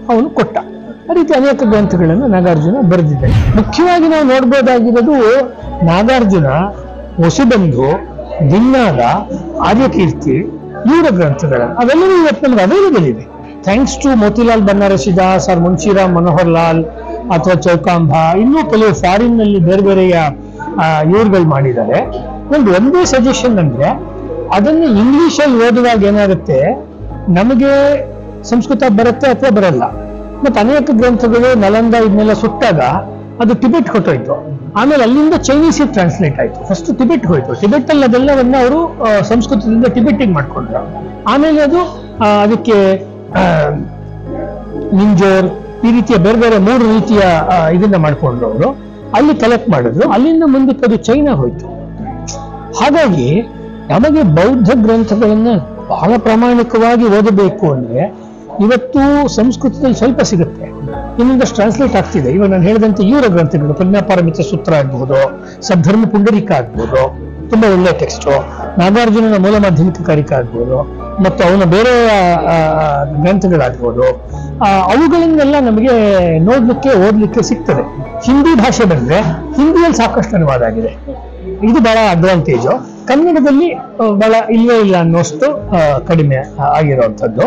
ಅವನು ಕೊಟ್ಟ. ಆ ರೀತಿ ಅನೇಕ ಗ್ರಂಥಗಳನ್ನು ನಾಗಾರ್ಜುನ ಬರೆದಿದ್ದಾನೆ. ಮುಖ್ಯವಾಗಿ ನಾವು ನೋಡ್ಬೋದಾಗಿರೋದು ನಾಗಾರ್ಜುನ, ವಸುಬಂಧು, ದಿನ್ನಾದ, ಆರ್ಯಕೀರ್ತಿ ಇವರ ಗ್ರಂಥಗಳನ್ನು ಅವೆಲ್ಲವೂ ಇವತ್ತು ನಮ್ಗೆ ಅವೈಲೇಬಲ್ ಇದೆ. Thanks to Motilal Banarasidas or Munshiram Manohar Lal ಅಥವಾ ಚೌಕಾಂಬ, ಇನ್ನೂ ಕೆಲವು ಫಾರಿನ್ ನಲ್ಲಿ ಬೇರೆ ಬೇರೆಯ ಇವ್ರುಗಳು ಮಾಡಿದ್ದಾರೆ. ಒಂದೇ ಸಜೆಷನ್ ಅಂದ್ರೆ ಅದನ್ನು ಇಂಗ್ಲಿಷಲ್ಲಿ ಓದುವಾಗ ಏನಾಗುತ್ತೆ, ನಮಗೆ ಸಂಸ್ಕೃತ ಬರುತ್ತೆ ಅಥವಾ ಬರಲ್ಲ. ಮತ್ತೆ ಅನೇಕ ಗ್ರಂಥಗಳು ನಲಂದ ಇದನ್ನೆಲ್ಲ ಸುಟ್ಟಾಗ ಅದು ಟಿಬೆಟ್ ಹೊಟ್ಟೋಯ್ತು. ಆಮೇಲೆ ಅಲ್ಲಿಂದ ಚೈನೀಸಿಗೆ ಟ್ರಾನ್ಸ್ಲೇಟ್ ಆಯ್ತು. ಫಸ್ಟ್ ಟಿಬೆಟ್ ಹೋಯ್ತು. ಟಿಬೆಟ್ ಅಲ್ಲಿ ಅದೆಲ್ಲವನ್ನ ಅವರು ಸಂಸ್ಕೃತದಿಂದ ಟಿಬೆಟ್ಟಿಗೆ ಮಾಡ್ಕೊಂಡ್ರು. ಆಮೇಲೆ ಅದು ಅದಕ್ಕೆ ನಿಂಜೋರ್ ಈ ರೀತಿಯ ಬೇರೆ ಬೇರೆ 3 ರೀತಿಯ ಇದನ್ನ ಮಾಡ್ಕೊಂಡ್ರು ಅವರು. ಅಲ್ಲಿ ಕಲೆಕ್ಟ್ ಮಾಡಿದ್ರು. ಅಲ್ಲಿಂದ ಮುಂದಕ್ಕೆ ಅದು ಚೈನಾ ಹೋಯ್ತು. ಹಾಗಾಗಿ ನಮಗೆ ಬೌದ್ಧ ಗ್ರಂಥಗಳನ್ನ ಬಹಳ ಪ್ರಾಮಾಣಿಕವಾಗಿ ಓದಬೇಕು ಅಂದ್ರೆ ಇವತ್ತು ಸಂಸ್ಕೃತದಲ್ಲಿ ಸ್ವಲ್ಪ ಸಿಗುತ್ತೆ, ಇನ್ನೊಂದಷ್ಟು ಟ್ರಾನ್ಸ್ಲೇಟ್ ಆಗ್ತಿದೆ. ಇವಾಗ ನಾನು ಹೇಳಿದಂತೆ ಇವರ ಗ್ರಂಥಗಳು ಪ್ರಜ್ಞಾಪಾರಮಿತ ಸೂತ್ರ ಆಗ್ಬಹುದು, ಸದ್ಧರ್ಮ ಪುಂಡರೀಕ ಆಗ್ಬಹುದು, ತುಂಬಾ ಒಳ್ಳೆ ಟೆಕ್ಸ್ಟ್. ನಾಗಾರ್ಜುನನ ಮೂಲ ಮಾಧ್ಯಮಿಕ ಕಾರಿಕ ಆಗ್ಬೋದು, ಮತ್ತು ಅವನ ಬೇರೆ ಗ್ರಂಥಗಳಾಗ್ಬೋದು. ಅವುಗಳನ್ನೆಲ್ಲ ನಮಗೆ ನೋಡ್ಲಿಕ್ಕೆ ಓದ್ಲಿಕ್ಕೆ ಸಿಗ್ತದೆ. ಹಿಂದಿ ಭಾಷೆ ಬಂದ್ರೆ ಹಿಂದಿಯಲ್ಲಿ ಸಾಕಷ್ಟು ಅನುವಾದ ಆಗಿದೆ. ಇದು ಬಹಳ ಅಡ್ವಾಂಟೇಜು. ಕನ್ನಡದಲ್ಲಿ ಬಹಳ ಇಲ್ಲವೇ ಇಲ್ಲ ಅನ್ನೋಷ್ಟು ಕಡಿಮೆ ಆಗಿರುವಂಥದ್ದು.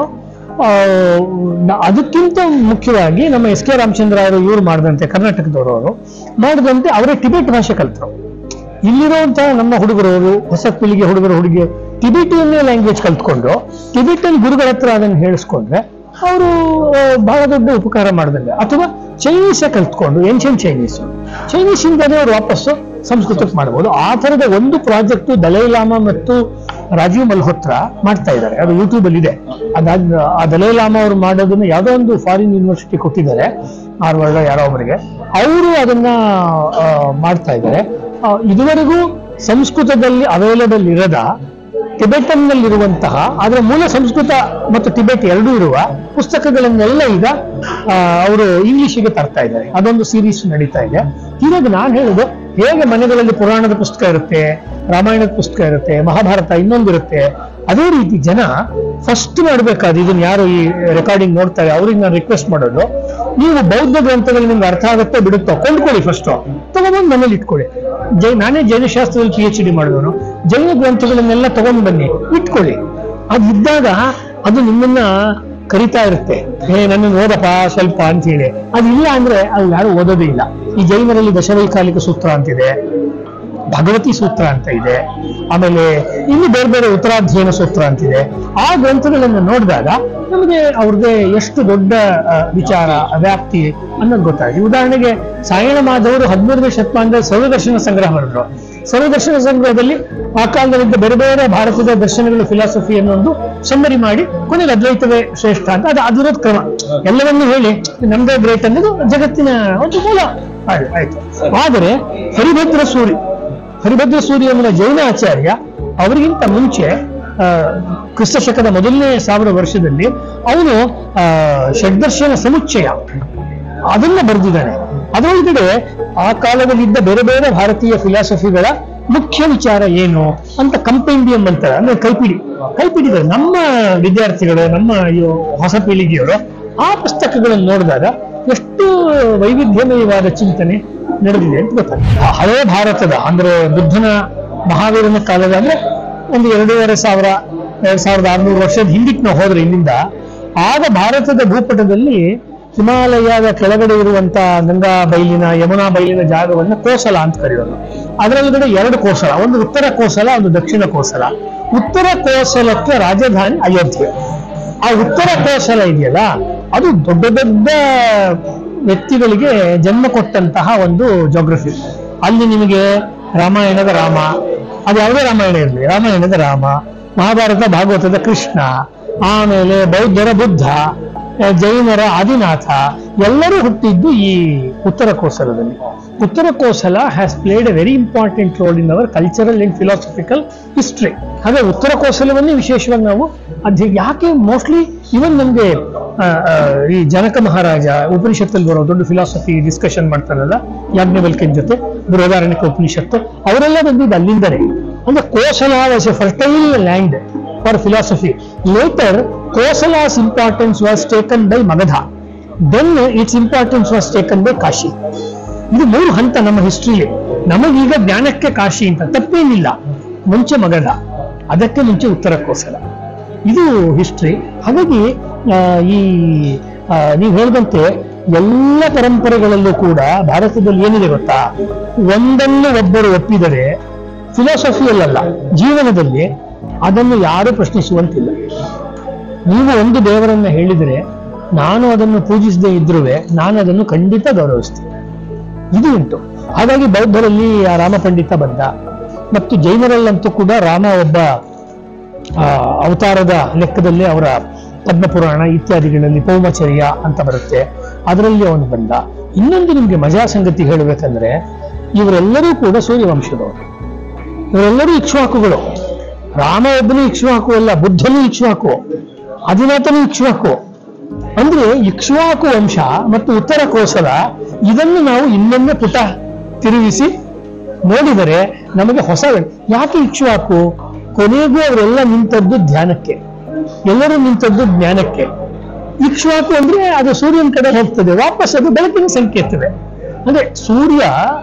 ಅದಕ್ಕಿಂತ ಮುಖ್ಯವಾಗಿ ನಮ್ಮ ಎಸ್ ಕೆ ರಾಮಚಂದ್ರ ಅವರು ಇವ್ರು ಮಾಡಿದಂತೆ, ಕರ್ನಾಟಕದವರು ಮಾಡಿದಂತೆ ಅವರೇ ಟಿಬೆಟ್ ಭಾಷೆ ಕಲ್ತರು. ಇಲ್ಲಿರುವಂತಹ ನಮ್ಮ ಹುಡುಗರವರು, ಹೊಸ ಪೀಳಿಗೆ ಹುಡುಗರಿಗೆ ಟಿಬೆಟಿಯನ್ನೇ ಲ್ಯಾಂಗ್ವೇಜ್ ಕಲ್ತ್ಕೊಂಡು ಟಿಬೆಟನ್ ಗುರುಗಳ ಹತ್ರ ಅದನ್ನು ಹೇಳಿಸ್ಕೊಂಡ್ರೆ ಅವರು ಬಹಳ ದೊಡ್ಡ ಉಪಕಾರ ಮಾಡಿದಂಗೆ. ಅಥವಾ ಚೈನೀಸ ಕಲ್ತ್ಕೊಂಡು ಏನ್ಷಿಯಂಟ್ ಚೈನೀಸಿಂದನೇ ಅವರು ವಾಪಸ್ಸು ಸಂಸ್ಕೃತಕ್ಕೆ ಮಾಡಬಹುದು. ಆ ಥರದ ಒಂದು ಪ್ರಾಜೆಕ್ಟ್ ದಲೈ ಲಾಮಾ ಮತ್ತು ರಾಜೀವ್ ಮಲ್ಹೋತ್ರಾ ಮಾಡ್ತಾ ಇದ್ದಾರೆ. ಅದು ಯೂಟ್ಯೂಬ್ ಅಲ್ಲಿ ಇದೆ. ಆ ದಲೈ ಲಾಮಾ ಅವರು ಮಾಡೋದನ್ನ ಯಾವುದೋ ಒಂದು ಫಾರಿನ್ ಯೂನಿವರ್ಸಿಟಿ ಕೊಟ್ಟಿದ್ದಾರೆ, ಹಾರ್ವರ್ಡ್ ಯಾರೋ ಒಬ್ಬರಿಗೆ. ಅವರು ಅದನ್ನ ಮಾಡ್ತಾ ಇದ್ದಾರೆ. ಇದುವರೆಗೂ ಸಂಸ್ಕೃತದಲ್ಲಿ ಅವೈಲೇಬಲ್ ಇರದ ಟಿಬೆಟನ್ ನಲ್ಲಿರುವಂತಹ ಅದರ ಮೂಲ ಸಂಸ್ಕೃತ ಮತ್ತು ಟಿಬೆಟ್ ಎರಡೂ ಇರುವ ಪುಸ್ತಕಗಳನ್ನೆಲ್ಲ ಈಗ ಅವರು ಇಂಗ್ಲಿಷಿಗೆ ತರ್ತಾ ಇದ್ದಾರೆ. ಅದೊಂದು ಸೀರೀಸ್ ನಡೀತಾ ಇದೆ. ಇವಾಗ ನಾನು ಹೇಳುದು, ಹೇಗೆ ಮನೆಗಳಲ್ಲಿ ಪುರಾಣದ ಪುಸ್ತಕ ಇರುತ್ತೆ, ರಾಮಾಯಣದ ಪುಸ್ತಕ ಇರುತ್ತೆ, ಮಹಾಭಾರತ ಇನ್ನೊಂದಿರುತ್ತೆ, ಅದೇ ರೀತಿ ಜನ ಫಸ್ಟ್ ಮಾಡಬೇಕಾದ್ರೆ, ಇದನ್ನ ಯಾರು ಈ ರೆಕಾರ್ಡಿಂಗ್ ನೋಡ್ತಾರೆ ಅವ್ರಿಗೆ ನಾನು ರಿಕ್ವೆಸ್ಟ್ ಮಾಡೋದು, ನೀವು ಬೌದ್ಧ ಗ್ರಂಥಗಳು ನಿಮ್ಗೆ ಅರ್ಥ ಆಗುತ್ತೋ ಬಿಡುತ್ತೋ ಕೊಂಡ್ಕೊಳ್ಳಿ, ಫಸ್ಟ್ ತಗೊಂಡ್ಬಂದು ಮನೇಲಿ ಇಟ್ಕೊಳ್ಳಿ. ನಾನೇ ಜೈನಶಾಸ್ತ್ರದಲ್ಲಿ PhD ಮಾಡಿದವನು. ಜೈನ ಗ್ರಂಥಗಳನ್ನೆಲ್ಲ ತಗೊಂಡು ಬನ್ನಿ, ಇಟ್ಕೊಳ್ಳಿ. ಅದಿದ್ದಾಗ ಅದು ನಿಮ್ಮನ್ನ ಕರಿತಾ ಇರುತ್ತೆ, ನನ್ನನ್ನು ಓದಪ್ಪ ಸ್ವಲ್ಪ ಅಂತ ಹೇಳಿ. ಅದಿಲ್ಲ ಅಂದ್ರೆ ಅಲ್ಲಿ ಯಾರು ಓದೋದೇ ಇಲ್ಲ. ಈ ಜೈನರಲ್ಲಿ ದಶವೈಕಾಲಿಕ ಸೂತ್ರ ಅಂತಿದೆ, ಭಗವತಿ ಸೂತ್ರ ಅಂತ ಇದೆ, ಆಮೇಲೆ ಇನ್ನು ಬೇರೆ ಬೇರೆ ಉತ್ತರಾಧ್ಯಯನ ಸೂತ್ರ ಅಂತಿದೆ. ಆ ಗ್ರಂಥಗಳನ್ನು ನೋಡಿದಾಗ ನಮಗೆ ಅವ್ರದ್ದೇ ಎಷ್ಟು ದೊಡ್ಡ ವಿಚಾರ ವ್ಯಾಪ್ತಿ ಅನ್ನೋದು ಗೊತ್ತಾಗಿದೆ. ಉದಾಹರಣೆಗೆ ಸಾಯಣ ಮಾಧವರು 13ನೇ ಶತಮಾನದಲ್ಲಿ ಸರ್ವದರ್ಶನ ಸಂಗ್ರಹ ಮಾಡಿದ್ರು. ಸರ್ವದರ್ಶನ ಸಂಗ್ರಹದಲ್ಲಿ ಆ ಕಾಲದಲ್ಲಿದ್ದ ಬೇರೆ ಬೇರೆ ಭಾರತದ ದರ್ಶನಗಳು, ಫಿಲಾಸಫಿ ಅನ್ನೊಂದು ಸಮ್ಮರಿ ಮಾಡಿ ಕೊನೆಗೆ ಅದ್ವೈತವೇ ಶ್ರೇಷ್ಠ ಅಂತ ಅದಿರೋದು ಕ್ರಮ. ಎಲ್ಲವನ್ನೂ ಹೇಳಿ ನಮ್ದೇ ಗ್ರೇಟ್ ಅನ್ನೋದು ಜಗತ್ತಿನ ಒಂದು ಮೂಲ ಆಯ್ತು. ಆದರೆ ಹರಿಭದ್ರ ಸೂರಿ ಅನ್ನುವ ಜೈನ ಆಚಾರ್ಯ ಅವರಿಗಿಂತ ಮುಂಚೆ ಕ್ರಿಸ್ತ ಶಕದ ಮೊದಲನೇ 1000 ವರ್ಷದಲ್ಲಿ ಅವನು ಷಡ್ದರ್ಶನ ಸಮುಚ್ಚಯ ಅದನ್ನ ಬರೆದಿದ್ದಾನೆ. ಅದರೊಳಗಡೆ ಆ ಕಾಲದಲ್ಲಿದ್ದ ಬೇರೆ ಬೇರೆ ಭಾರತೀಯ ಫಿಲಾಸಫಿಗಳ ಮುಖ್ಯ ವಿಚಾರ ಏನು ಅಂತ ಕಂಪೆಂಡಿಯಂ ಅಂತಾರೆ, ಅಂದ್ರೆ ಕೈಪಿಡಿಗಳು. ನಮ್ಮ ವಿದ್ಯಾರ್ಥಿಗಳು, ನಮ್ಮ ಹೊಸ ಪೀಳಿಗೆಯವರು ಆ ಪುಸ್ತಕಗಳನ್ನು ನೋಡಿದಾಗ ಎಷ್ಟು ವೈವಿಧ್ಯಮಯವಾದ ಚಿಂತನೆ ನಡೆದಿದೆ ಅಂತ ಗೊತ್ತಾಗ್ತದೆ. ಹಳೇ ಭಾರತದ ಅಂದ್ರೆ ಬುದ್ಧನ, ಮಹಾವೀರನ ಕಾಲದ ಅಂದ್ರೆ ಒಂದು 2600 ವರ್ಷದ ಹಿಂದಕ್ಕೆ ನಾವು ಹೋದ್ರೆ ಇಲ್ಲಿಂದ, ಆಗ ಭಾರತದ ಭೂಪಟದಲ್ಲಿ ಹಿಮಾಲಯದ ಕೆಳಗಡೆ ಇರುವಂತಹ ಗಂಗಾ ಬೈಲಿನ, ಯಮುನಾ ಬೈಲಿನ ಜಾಗವನ್ನ ಕೋಸಲ ಅಂತ ಕರೆಯೋದು. ಅದರೊಳಗಡೆ 2 ಕೋಸಲ, ಒಂದು ಉತ್ತರ ಕೋಸಲ, ಒಂದು ದಕ್ಷಿಣ ಕೋಸಲ. ಉತ್ತರ ಕೋಸಲಕ್ಕೆ ರಾಜಧಾನಿ ಅಯೋಧ್ಯೆ. ಆ ಉತ್ತರ ಕೋಸಲ ಇದೆಯಲ್ಲ, ಅದು ದೊಡ್ಡ ದೊಡ್ಡ ವ್ಯಕ್ತಿಗಳಿಗೆ ಜನ್ಮ ಕೊಟ್ಟಂತಹ ಒಂದು ಜೋಗ್ರಫಿ. ಅಲ್ಲಿ ನಿಮಗೆ ರಾಮಾಯಣದ ರಾಮ, ಅದು ಯಾವುದೇ ರಾಮಾಯಣ ಇರಲಿ, ರಾಮಾಯಣದ ರಾಮ, ಮಹಾಭಾರತ ಭಾಗವತದ ಕೃಷ್ಣ, ಆಮೇಲೆ ಬೌದ್ಧರ ಬುದ್ಧ, ಜೈನರ ಆದಿನಾಥ, ಎಲ್ಲರೂ ಹುಟ್ಟಿದ್ದು ಈ ಉತ್ತರ ಕೋಸಲದಲ್ಲಿ. Uttara Kosala has played a very important role in our cultural and philosophical history. ಹಾಗೆ ಉತ್ತರ ಕೋಸಲವನ್ನೇ ವಿಶೇಷವಾಗಿ ನಾವು ಅದು ಯಾಕೆ ಮೋಸ್ಟ್ಲಿ ಇವನ್ ನಮಗೆ ಈ ಜನಕ ಮಹಾರಾಜ ಉಪನಿಷತ್ತಲ್ಲಿ ಬರೋ ದೊಡ್ಡ ಫಿಲಾಸಫಿ ಡಿಸ್ಕಷನ್ ಮಾಡ್ತಾರಲ್ಲ ಯಾಜ್ಞವಲ್ಕ್ಯನ ಜೊತೆ, ಬೃಹದಾರಣ್ಯಕ ಉಪನಿಷತ್ತು, ಅವರೆಲ್ಲ ಬಂದಿದ್ದು ಅಲ್ಲಿಂದಲೇ. ಅಂದ್ರೆ Kosala was a fertile land for philosophy. Later Kosala's importance was taken by Magadha. Then it's importance was taken by Kashi. ಇದು 3 ಹಂತ ನಮ್ಮ ಹಿಸ್ಟ್ರಿಲಿ. ನಮಗೀಗ ಜ್ಞಾನಕ್ಕೆ ಕಾಶಿ ಅಂತ ತಪ್ಪೇನಿಲ್ಲ, ಮುಂಚೆ ಮಗಧ, ಅದಕ್ಕೆ ಮುಂಚೆ ಉತ್ತರ ಕೋಸಲ, ಇದು ಹಿಸ್ಟ್ರಿ. ಹಾಗಾಗಿ ಈ ನೀವು ಹೇಳಿದಂತೆ ಎಲ್ಲ ಪರಂಪರೆಗಳಲ್ಲೂ ಕೂಡ ಭಾರತದಲ್ಲಿ ಏನಿದೆ ಗೊತ್ತಾ, ಒಂದನ್ನು ಒಬ್ಬರು ಒಪ್ಪಿದರೆ ಫಿಲಾಸಫಿಯಲ್ಲ, ಜೀವನದಲ್ಲಿ ಅದನ್ನು ಯಾರು ಪ್ರಶ್ನಿಸುವಂತಿಲ್ಲ. ನೀವು ಒಂದು ದೇವರನ್ನ ಹೇಳಿದರೆ ನಾನು ಅದನ್ನು ಪೂಜಿಸದೇ ಇದ್ರೂ ನಾನು ಅದನ್ನು ಖಂಡಿತ ಗೌರವಿಸ್ತೇನೆ, ಇದು ಉಂಟು. ಹಾಗಾಗಿ ಬೌದ್ಧರಲ್ಲಿ ಆ ರಾಮ ಪಂಡಿತ ಬಂದ, ಮತ್ತು ಜೈನರಲ್ಲಂತೂ ಕೂಡ ರಾಮ ಒಬ್ಬ ಅವತಾರದ ಲೆಕ್ಕದಲ್ಲಿ ಅವರ ಪದ್ಮಪುರಾಣ ಇತ್ಯಾದಿಗಳಲ್ಲಿ ಪೌಮಚರ್ಯ ಅಂತ ಬರುತ್ತೆ, ಅದರಲ್ಲಿ ಅವನು ಬಂದ. ಇನ್ನೊಂದು ನಿಮಗೆ ಮಜಾ ಸಂಗತಿ ಹೇಳಬೇಕಂದ್ರೆ, ಇವರೆಲ್ಲರೂ ಕೂಡ ಸೂರ್ಯವಂಶದವರು, ಇವರೆಲ್ಲರೂ ಇಕ್ಷ್ವಾಕುಗಳು. ರಾಮ ಒಬ್ಬನು ಇಕ್ಷ್ವಾಕು ಅಲ್ಲ, ಬುದ್ಧನೂ ಇಕ್ಷ್ವಾಕು, ಆದಿನಾಥನೂ ಇಕ್ಷ್ವಾಕು. ಅಂದ್ರೆ ಇಕ್ಷ್ವಾಕು ವಂಶ ಮತ್ತು ಉತ್ತರ ಕೋಸಲ, ಇದನ್ನು ನಾವು ಇನ್ನೊಮ್ಮೆ ಪುಟ ತಿರುಗಿಸಿ ನೋಡಿದರೆ ನಮಗೆ ಹೊಸ, ಯಾಕೆ ಇಕ್ಷ್ವಾಕು? ಕೊನೆಗೂ ಅವರೆಲ್ಲ ನಿಂತದ್ದು ಧ್ಯಾನಕ್ಕೆ, ಎಲ್ಲರೂ ನಿಂತದ್ದು ಜ್ಞಾನಕ್ಕೆ. ಇಕ್ಷ್ವಾಕು ಅಂದ್ರೆ ಅದು ಸೂರ್ಯನ ಕಡೆ ಹೋಗ್ತದೆ, ವಾಪಸ್ ಅದು ಬೆಳಕಿನ ಸಂಕೇತವೇ. ಅಂದ್ರೆ ಸೂರ್ಯ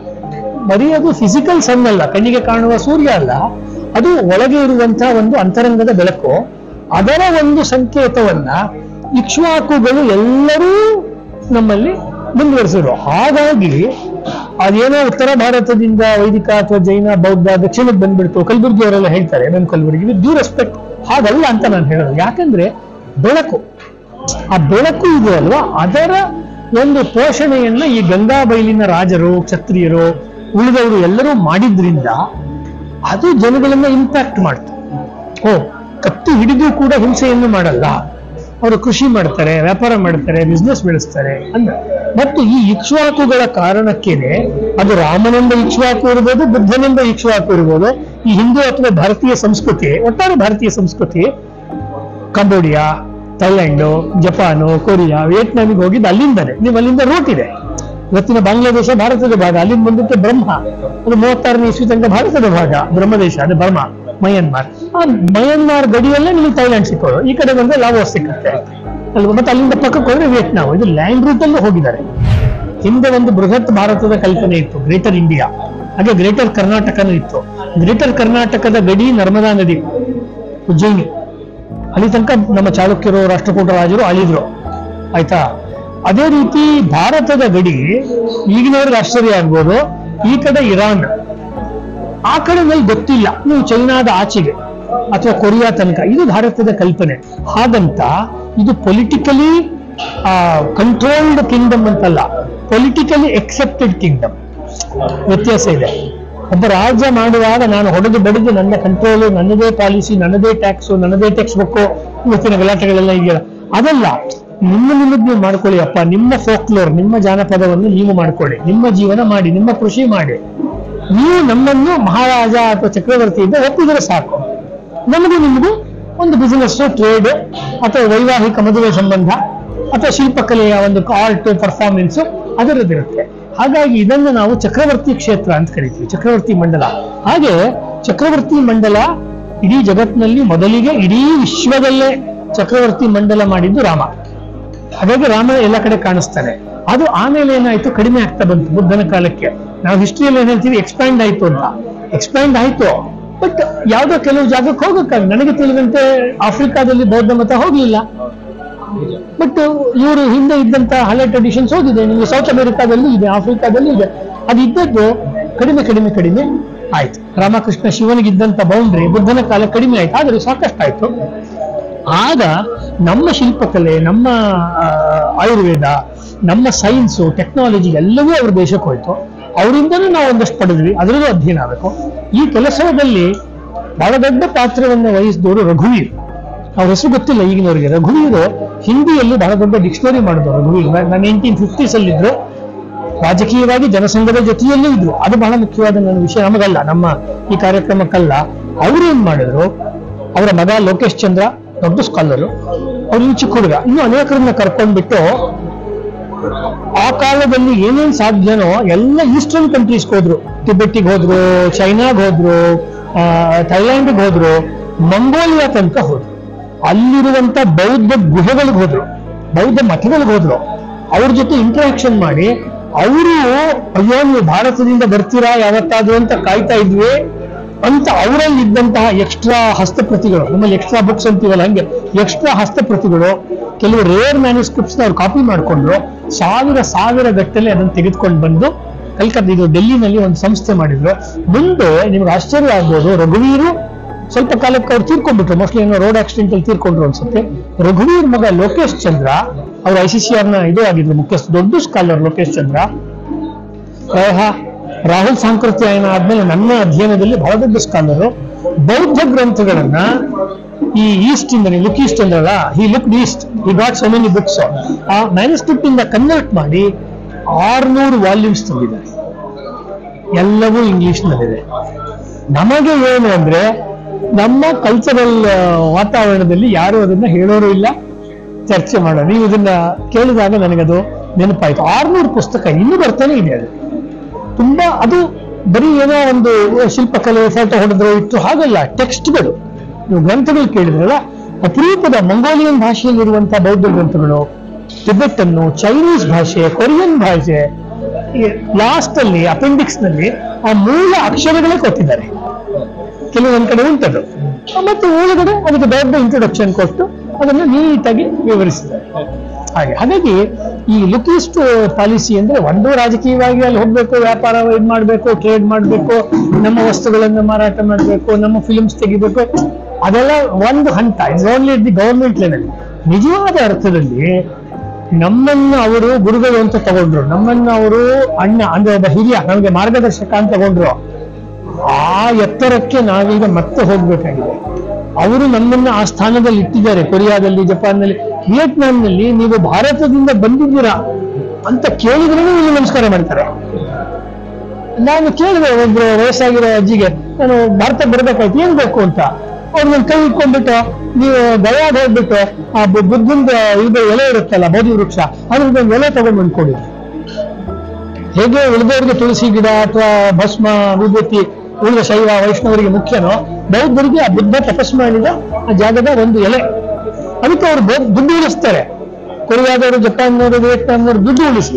ಬರೀ ಅದು ಫಿಸಿಕಲ್ ಸನ್ ಅಲ್ಲ, ಕಣ್ಣಿಗೆ ಕಾಣುವ ಸೂರ್ಯ ಅಲ್ಲ, ಅದು ಒಳಗೆ ಇರುವಂತಹ ಒಂದು ಅಂತರಂಗದ ಬೆಳಕು. ಅದರ ಒಂದು ಸಂಕೇತವನ್ನ ಇಕ್ಷ್ವಾಕುಗಳು ಎಲ್ಲರೂ ನಮ್ಮಲ್ಲಿ ಮುಂದುವರಿಸಿದ್ರು. ಹಾಗಾಗಿ ಅದೇನೋ ಉತ್ತರ ಭಾರತದಿಂದ ವೈದಿಕ ಅಥವಾ ಜೈನ ಬೌದ್ಧ ದಕ್ಷಿಣಕ್ಕೆ ಬಂದ್ಬಿಡ್ತು, ಕಲಬುರ್ಗಿ ಅವರೆಲ್ಲ ಹೇಳ್ತಾರೆ, ನಮ್ಮ ಕಲಬುರ್ಗಿ ವಿತ್ ಡ್ಯೂ ರೆಸ್ಪೆಕ್ಟ್ ಹಾಗಲ್ಲ ಅಂತ ನಾನು ಹೇಳೋದು. ಯಾಕಂದ್ರೆ ಬೆಳಕು, ಆ ಬೆಳಕು ಇದೆ ಅಲ್ವಾ, ಅದರ ಒಂದು ಪೋಷಣೆಯನ್ನ ಈ ಗಂಗಾ ಬೈಲಿನ ರಾಜರು, ಕ್ಷತ್ರಿಯರು, ಉಳಿದವರು ಎಲ್ಲರೂ ಮಾಡಿದ್ರಿಂದ ಅದು ಜನಗಳನ್ನ ಇಂಪ್ಯಾಕ್ಟ್ ಮಾಡ್ತು. ಕತ್ತಿ ಹಿಡಿದು ಕೂಡ ಹಿಂಸೆಯನ್ನು ಮಾಡಲ್ಲ, ಅವರು ಕೃಷಿ ಮಾಡ್ತಾರೆ, ವ್ಯಾಪಾರ ಮಾಡ್ತಾರೆ, ಬಿಸ್ನೆಸ್ ಬೆಳೆಸ್ತಾರೆ ಅಂದ್ರೆ. ಮತ್ತು ಈ ಇಕ್ಷ್ವಾಕುಗಳ ಕಾರಣಕ್ಕೇನೆ ಅದು ರಾಮನೆಂಬ ಇಕ್ಷ್ವಾಕು ಇರ್ಬೋದು, ಬುದ್ಧನೆಂಬ ಇಕ್ಷ್ವಾಕು ಇರ್ಬೋದು, ಈ ಹಿಂದೂ ಅಥವಾ ಭಾರತೀಯ ಸಂಸ್ಕೃತಿ, ಒಟ್ಟಾರೆ ಭಾರತೀಯ ಸಂಸ್ಕೃತಿ ಕಂಬೋಡಿಯಾ, ಥೈಲ್ಯಾಂಡು, ಜಪಾನು, ಕೊರಿಯಾ, ವಿಯೆಟ್ನಾಮಿಗೆ ಹೋಗಿದ್ದು ಅಲ್ಲಿಂದನೇ. ನೀವು ಅಲ್ಲಿಂದ ರೂಟ್ ಇದೆ. ಇವತ್ತಿನ ಬಾಂಗ್ಲಾದೇಶ ಭಾರತದ ಭಾಗ, ಅಲ್ಲಿಂದ ಬಂದಕ್ಕೆ ಬ್ರಹ್ಮ, ಅದು 36ನೇ ಇಸ್ವಿ ತನಕ ಭಾರತದ ಭಾಗ, ಬ್ರಹ್ಮದೇಶ, ಅದು ಬರ್ಮಾ, ಮಯನ್ಮಾರ್. ಆ ಮಯನ್ಮಾರ್ ಗಡಿಯಲ್ಲೇ ನಿಮಗೆ ಥೈಲ್ಯಾಂಡ್ ಸಿಕ್ಕೋದು, ಈ ಕಡೆ ಬಂದ್ರೆ ಲಾವೋಸ್ ಸಿಕ್ಕುತ್ತೆ ಅಲ್ವಾ. ಮತ್ತೆ ಅಲ್ಲಿಂದ ಪಕ್ಕಕ್ಕೆ ಹೋದ್ರೆ ವಿಯೆಟ್ನಾಂ. ಇದು ಲ್ಯಾಂಡ್ ರೂಟ್ ಅಲ್ಲೂ ಹೋಗಿದ್ದಾರೆ. ಹಿಂದೆ ಒಂದು ಬೃಹತ್ ಭಾರತದ ಕಲ್ಪನೆ ಇತ್ತು, ಗ್ರೇಟರ್ ಇಂಡಿಯಾ, ಹಾಗೆ ಗ್ರೇಟರ್ ಕರ್ನಾಟಕನೂ ಇತ್ತು. ಗ್ರೇಟರ್ ಕರ್ನಾಟಕದ ಗಡಿ ನರ್ಮದಾ ನದಿ, ಉಜ್ಜಯಿನಿ, ಅಲ್ಲಿ ತನಕ ನಮ್ಮ ಚಾಲುಕ್ಯರು, ರಾಷ್ಟ್ರಕೂಟ ರಾಜರು ಆಳಿದ್ರು, ಆಯ್ತಾ. ಅದೇ ರೀತಿ ಭಾರತದ ಗಡಿ ಈಗಿನವ್ರಿಗೆ ಆಶ್ಚರ್ಯ ಆಗ್ಬೋದು, ಈ ಕಡೆ ಇರಾನ್, ಆ ಕಡೆ ನನಗೆ ಗೊತ್ತಿಲ್ಲ, ನೀವು ಚೈನಾದ ಆಚೆಗೆ ಅಥವಾ ಕೊರಿಯಾ ತನಕ, ಇದು ಭಾರತದ ಕಲ್ಪನೆ. ಹಾಗಂತ ಇದು ಪೊಲಿಟಿಕಲಿ ಕಂಟ್ರೋಲ್ಡ್ ಕಿಂಗ್ಡಮ್ ಅಂತಲ್ಲ, ಪೊಲಿಟಿಕಲಿ ಎಕ್ಸೆಪ್ಟೆಡ್ ಕಿಂಗ್ಡಮ್. ವ್ಯತ್ಯಾಸ ಇದೆ. ಒಬ್ಬ ರಾಜ್ಯ ಮಾಡುವಾಗ ನಾನು ಹೊಡೆದು ಬಡಿದು ನನ್ನ ಕಂಟ್ರೋಲು, ನನ್ನದೇ ಪಾಲಿಸಿ, ನನ್ನದೇ ಟ್ಯಾಕ್ಸು, ನನ್ನದೇ ಟೆಕ್ಸ್ಟ್ ಬುಕ್ಕು, ಇವತ್ತಿನ ಗಲಾಟೆಗಳೆಲ್ಲ ಇದೆಯಲ್ಲ, ಅದಲ್ಲ. ನಿಮ್ಮದು ನೀವು ಮಾಡ್ಕೊಳ್ಳಿ ಅಪ್ಪ, ನಿಮ್ಮ ಫೋಕ್ಲೋರ್, ನಿಮ್ಮ ಜಾನಪದವನ್ನು ನೀವು ಮಾಡ್ಕೊಳ್ಳಿ, ನಿಮ್ಮ ಜೀವನ ಮಾಡಿ, ನಿಮ್ಮ ಕೃಷಿ ಮಾಡಿ. ನೀವು ನಮ್ಮನ್ನು ಮಹಾರಾಜ ಅಥವಾ ಚಕ್ರವರ್ತಿಯಿಂದ ಒಪ್ಪಿದರೆ ಸಾಕು. ನಮಗೂ ನಿಮಗೂ ಒಂದು ಬಿಸಿನೆಸ್, ಟ್ರೇಡ್ ಅಥವಾ ವೈವಾಹಿಕ ಮದುವೆ ಸಂಬಂಧ ಅಥವಾ ಶಿಲ್ಪಕಲೆಯ ಒಂದು ಆರ್ಟ್ ಪರ್ಫಾರ್ಮೆನ್ಸ್ ಅದರದ್ದಿರುತ್ತೆ. ಹಾಗಾಗಿ ಇದನ್ನು ನಾವು ಚಕ್ರವರ್ತಿ ಕ್ಷೇತ್ರ ಅಂತ ಕರಿತೀವಿ, ಚಕ್ರವರ್ತಿ ಮಂಡಲ. ಹಾಗೆ ಚಕ್ರವರ್ತಿ ಮಂಡಲ ಇಡೀ ಜಗತ್ತಿನಲ್ಲಿ ಮೊದಲಿಗೆ, ಇಡೀ ವಿಶ್ವದಲ್ಲೇ ಚಕ್ರವರ್ತಿ ಮಂಡಲ ಮಾಡಿದ್ದು ರಾಮ. ಹಾಗಾಗಿ ರಾಮ ಎಲ್ಲ ಕಡೆ ಕಾಣಿಸ್ತಾನೆ. ಅದು ಆಮೇಲೆ ಏನಾಯ್ತು, ಕಡಿಮೆ ಆಗ್ತಾ ಬಂತು ಬುದ್ಧನ ಕಾಲಕ್ಕೆ. ನಾವು ಹಿಸ್ಟ್ರಿಯಲ್ಲಿ ಏನ್ ಹೇಳ್ತೀವಿ, ಎಕ್ಸ್ಪ್ಯಾಂಡ್ ಆಯ್ತು ಅಂತ. ಎಕ್ಸ್ಪ್ಯಾಂಡ್ ಆಯ್ತು, ಬಟ್ ಯಾವುದೋ ಕೆಲವು ಜಾಗಕ್ಕೆ ಹೋಗಕ್ಕಾಗ, ನನಗೆ ತಿಳಿದಂತೆ ಆಫ್ರಿಕಾದಲ್ಲಿ ಬೌದ್ಧ ಮತ ಹೋಗ್ಲಿಲ್ಲ, ಬಟ್ ಇವರು ಹಿಂದೆ ಇದ್ದಂತ ಹಳೆ ಟ್ರೆಡಿಷನ್ಸ್ ಹೋಗಿದೆ. ನಿಮಗೆ ಸೌತ್ ಅಮೆರಿಕಾದಲ್ಲಿ ಇದೆ, ಆಫ್ರಿಕಾದಲ್ಲಿ ಇದೆ. ಅದು ಇದ್ದದ್ದು ಕಡಿಮೆ ಕಡಿಮೆ ಕಡಿಮೆ ಆಯ್ತು. ರಾಮಕೃಷ್ಣ ಶಿವನಿಗಿದ್ದಂತ ಬೌಂಡ್ರಿ ಬುದ್ಧನ ಕಾಲ ಕಡಿಮೆ ಆಯ್ತು, ಆದ್ರೆ ಸಾಕಷ್ಟಾಯ್ತು. ಆಗ ನಮ್ಮ ಶಿಲ್ಪಕಲೆ, ನಮ್ಮ ಆಯುರ್ವೇದ, ನಮ್ಮ ಸೈನ್ಸು, ಟೆಕ್ನಾಲಜಿ ಎಲ್ಲವೂ ಅವ್ರ ದೇಶಕ್ಕೆ ಹೋಯ್ತು. ಅವರಿಂದನೂ ನಾವು ಒಂದಷ್ಟು ಪಡೆದ್ವಿ, ಅದರಲ್ಲೂ ಅಧ್ಯಯನ ಆಗಬೇಕು. ಈ ಕೆಲಸದಲ್ಲಿ ಬಹಳ ದೊಡ್ಡ ಪಾತ್ರವನ್ನು ವಹಿಸಿದವರು ರಘುವೀರ್. ಅವ್ರ ಹೆಸರು ಗೊತ್ತಿಲ್ಲ ಈಗಿನವರಿಗೆ. ರಘುವೀರು ಹಿಂದಿಯಲ್ಲಿ ಬಹಳ ದೊಡ್ಡ ಡಿಕ್ಷನರಿ ಮಾಡಿದ್ರು. ರಘುವೀರ್ 1950s ಅಲ್ಲಿದ್ರು, ರಾಜಕೀಯವಾಗಿ ಜನಸಂಘದ ಜೊತೆಯಲ್ಲೂ ಇದ್ರು. ಅದು ಬಹಳ ಮುಖ್ಯವಾದ ನನ್ನ ವಿಷಯ, ನಮಗಲ್ಲ, ನಮ್ಮ ಈ ಕಾರ್ಯಕ್ರಮಕ್ಕಲ್ಲ. ಅವರು ಏನ್ ಮಾಡಿದ್ರು, ಅವರ ಮಗ ಲೋಕೇಶ್ ಚಂದ್ರ ದೊಡ್ಡ ಸ್ಕಾಲರು, ಅವ್ರು ಚಿಕ್ಕ ಹುಡುಗ, ಇನ್ನು ಅನೇಕರನ್ನ ಕರ್ಕೊಂಡ್ಬಿಟ್ಟು ಆ ಕಾಲದಲ್ಲಿ ಏನೇನ್ ಸಾಧ್ಯನೋ ಎಲ್ಲ ಈಸ್ಟರ್ನ್ ಕಂಟ್ರೀಸ್ಗೆ ಹೋದ್ರು. ಟಿಬೆಟ್ಟಿಗೆ ಹೋದ್ರು, ಚೈನಾಗ್ ಹೋದ್ರು, ಥೈಲ್ಯಾಂಡ್ಗೆ ಹೋದ್ರು, ಮಂಗೋಲಿಯಾ ತನಕ ಹೋದ್ರು. ಅಲ್ಲಿರುವಂತ ಬೌದ್ಧ ಗುಹೆಗಳಿಗೆ ಹೋದ್ರು, ಬೌದ್ಧ ಮಠಗಳಿಗೆ ಹೋದ್ರು. ಅವ್ರ ಜೊತೆ ಇಂಟ್ರಾಕ್ಷನ್ ಮಾಡಿ ಅವರು ಅಯ್ಯೋ ನೀವು ಭಾರತದಿಂದ ಬರ್ತೀರಾ ಯಾವತ್ತಾದ್ರೂ ಅಂತ ಕಾಯ್ತಾ ಇದ್ವಿ ಅಂತ ಅವರಲ್ಲಿ ಇದ್ದಂತಹ ಎಕ್ಸ್ಟ್ರಾ ಹಸ್ತಪ್ರತಿಗಳು, ನಮ್ಮಲ್ಲಿ ಎಕ್ಸ್ಟ್ರಾ ಬುಕ್ಸ್ ಅಂತೀವಲ್ಲ ಹಂಗೆ ಎಕ್ಸ್ಟ್ರಾ ಹಸ್ತಪ್ರತಿಗಳು, ಕೆಲವು ರೇರ್ ಮ್ಯಾನ್ಯುಸ್ಕ್ರಿಪ್ಟ್ಸ್ ಅವ್ರು ಕಾಪಿ ಮಾಡಿಕೊಂಡು ಸಾವಿರ ಗಟ್ಟಲೆ ಅದನ್ನು ತೆಗೆದುಕೊಂಡು ಬಂದು ಇದು ಡೆಲ್ಲಿನಲ್ಲಿ ಒಂದು ಸಂಸ್ಥೆ ಮಾಡಿದ್ರು. ಮುಂದೆ ನಿಮ್ಗೆ ಆಶ್ಚರ್ಯ ಆಗ್ಬೋದು, ರಘುವೀರು ಸ್ವಲ್ಪ ಕಾಲಕ್ಕೆ ಅವ್ರು ತೀರ್ಕೊಂಡ್ಬಿಟ್ರು, ಮೋಸ್ಟ್ಲಿ ಏನೋ ರೋಡ್ ಆಕ್ಸಿಡೆಂಟ್ ಅಲ್ಲಿ ತೀರ್ಕೊಂಡ್ರು ಅನ್ಸುತ್ತೆ. ರಘುವೀರ್ ಮಗ ಲೋಕೇಶ್ ಚಂದ್ರ ಅವರು ICCR ನ ಇದು ಆಗಿದ್ರು ಮುಖ್ಯಸ್ಥ, ದೊಡ್ಡ ಸ್ಕಾಲರ್ ಲೋಕೇಶ್ ಚಂದ್ರ. ಪ್ರಾಯ ರಾಹುಲ್ ಸಾಂಕೃತ್ಯಾಯನ ಆದ್ಮೇಲೆ ನನ್ನ ಅಧ್ಯಯನದಲ್ಲಿ ಬಹಳ ದೊಡ್ಡ ಸ್ಕಾಲರು. ಬೌದ್ಧ ಗ್ರಂಥಗಳನ್ನ ಈ ಈಸ್ಟ್ ಇಂದ ಲುಕ್ ಈಸ್ಟ್ ಅಂದ್ರಲ್ಲ, he look east, he got so many books. ಆ ಮ್ಯಾನುಸ್ಕ್ರಿಪ್ಟ್ ಇಂದ ಕನ್ವರ್ಟ್ ಮಾಡಿ 600 ವಾಲ್ಯೂಮ್ಸ್ ತಂದಿದ್ದಾರೆ, ಎಲ್ಲವೂ ಇಂಗ್ಲಿಷ್ ನಲ್ಲಿದೆ. ನಮಗೆ ಏನು ಅಂದ್ರೆ ನಮ್ಮ ಕಲ್ಚರಲ್ ವಾತಾವರಣದಲ್ಲಿ ಯಾರು ಅದನ್ನ ಹೇಳೋರು ಇಲ್ಲ, ಚರ್ಚೆ ಮಾಡೋರು. ನೀವು ಇದನ್ನ ಕೇಳಿದಾಗ ನನಗದು ನೆನಪಾಯ್ತು. 600 ಪುಸ್ತಕ ಇನ್ನೂ ಬರ್ತಾನೆ ಇದೆ. ಅದು ತುಂಬಾ, ಅದು ಬರೀ ಏನೋ ಒಂದು ಶಿಲ್ಪಕಲೆ ಫೋಟೋ ಹೊಡೆದ್ರು ಇತ್ತು ಹಾಗಲ್ಲ, ಟೆಕ್ಸ್ಟ್ಗಳು. ನೀವು ಗ್ರಂಥಗಳು ಕೇಳಿದ್ರಲ್ಲ, ಅಪರೂಪದ ಮಂಗೋಲಿಯನ್ ಭಾಷೆಯಲ್ಲಿರುವಂತಹ ಬೌದ್ಧ ಗ್ರಂಥಗಳು, ಟಿಬೆಟನ್ನು, ಚೈನೀಸ್ ಭಾಷೆ, ಕೊರಿಯನ್ ಭಾಷೆ, ಲಾಸ್ಟ್ ಅಲ್ಲಿ ಅಪೆಂಡಿಕ್ಸ್ ನಲ್ಲಿ ಆ ಮೂಲ ಅಕ್ಷರಗಳೇ ಕೊಟ್ಟಿದ್ದಾರೆ. ಕೆಲವೊಂದ್ ಕಡೆ ಉಂಟದು, ಮತ್ತೆ ಒಳಗಡೆ ಅದಕ್ಕೆ ದೊಡ್ಡ ಇಂಟ್ರೊಡಕ್ಷನ್ ಕೊಟ್ಟು ಅದನ್ನು ನೀಟಾಗಿ ವಿವರಿಸಿದ್ದಾರೆ. ಹಾಗಾಗಿ ಈ ಲುಕ್ ಈಸ್ಟ್ ಪಾಲಿಸಿ ಅಂದ್ರೆ ಒಂದು ರಾಜಕೀಯವಾಗಿ ಅಲ್ಲಿ ಹೋಗ್ಬೇಕು, ವ್ಯಾಪಾರ ಇದು ಮಾಡ್ಬೇಕು, ಟ್ರೇಡ್ ಮಾಡ್ಬೇಕು, ನಮ್ಮ ವಸ್ತುಗಳನ್ನು ಮಾರಾಟ ಮಾಡ್ಬೇಕು, ನಮ್ಮ ಫಿಲ್ಮ್ಸ್ ತೆಗಿಬೇಕು, ಅದೆಲ್ಲ ಒಂದು ಹಂತ. It's only the government level. ನಿಜವಾದ ಅರ್ಥದಲ್ಲಿ ನಮ್ಮನ್ನ ಅವರು ಗುರುಗಳು ಅಂತ ತಗೊಂಡ್ರು, ನಮ್ಮನ್ನ ಅವರು ಅಣ್ಣ ಅಂದ್ರೆ ಒಬ್ಬ ಹಿರಿಯ ನಮಗೆ ಮಾರ್ಗದರ್ಶಕ ಅಂತ ತಗೊಂಡ್ರು. ಆ ಎತ್ತರಕ್ಕೆ ನಾವೀಗ ಮತ್ತೆ ಹೋಗ್ಬೇಕಾಗಿದೆ. ಅವರು ನಮ್ಮನ್ನ ಆ ಸ್ಥಾನದಲ್ಲಿ ಇಟ್ಟಿದ್ದಾರೆ. ಕೊರಿಯಾದಲ್ಲಿ, ಜಪಾನ್ನಲ್ಲಿ, ವಿಯೆಟ್ನಾಂನಲ್ಲಿ ನೀವು ಭಾರತದಿಂದ ಬಂದಿದ್ದೀರಾ ಅಂತ ಕೇಳಿದ್ರೆ ಇಲ್ಲಿ ನಮಸ್ಕಾರ ಮಾಡ್ತಾರೆ. ನಾನು ಕೇಳಿದೆ ಒಬ್ರು ವಯಸ್ಸಾಗಿರೋ ಅಜ್ಜಿಗೆ, ನಾನು ಭಾರತಕ್ಕೆ ಬರ್ಬೇಕಾಯ್ತು, ಏನ್ ಬೇಕು ಅಂತ. ಅವ್ರು ನನ್ನ ಕೈ ಇಟ್ಕೊಂಡ್ಬಿಟ್ಟು, ನೀವು ಗಯಾಗ್ ಹೋಗ್ಬಿಟ್ಟು ಆ ಬುದ್ಧಂದ ಇದು ಎಲೆ ಇರುತ್ತಲ್ಲ ಬೋಧಿ ವೃಕ್ಷ, ಅದ್ರದ್ದು ಎಲೆ ತಗೊಂಡು ಬಂದ್ಕೊಡಿ. ಹೇಗೆ ಉಳಿದವರಿಗೆ ತುಳಸಿ ಗಿಡ ಅಥವಾ ಭಸ್ಮ ವಿಭೂತಿ ಉಳಿದ ಶೈವ ವೈಷ್ಣವರಿಗೆ ಮುಖ್ಯನೋ, ಬೌದ್ಧರಿಗೆ ಆ ಬುದ್ಧ ತಪಸ್ಸು ಮಾಡಿದ ಆ ಜಾಗದ ಒಂದು ಎಲೆ, ಅದಕ್ಕೆ ಅವರು ದುಡ್ಡು ಉಳಿಸ್ತಾರೆ. ಕೊರಿಯಾದವರು, ಜಪಾನ್ನವರು, ವಿಯೆಟ್ನಾಂನವರು ದುಡ್ಡು ಉಳಿಸಿ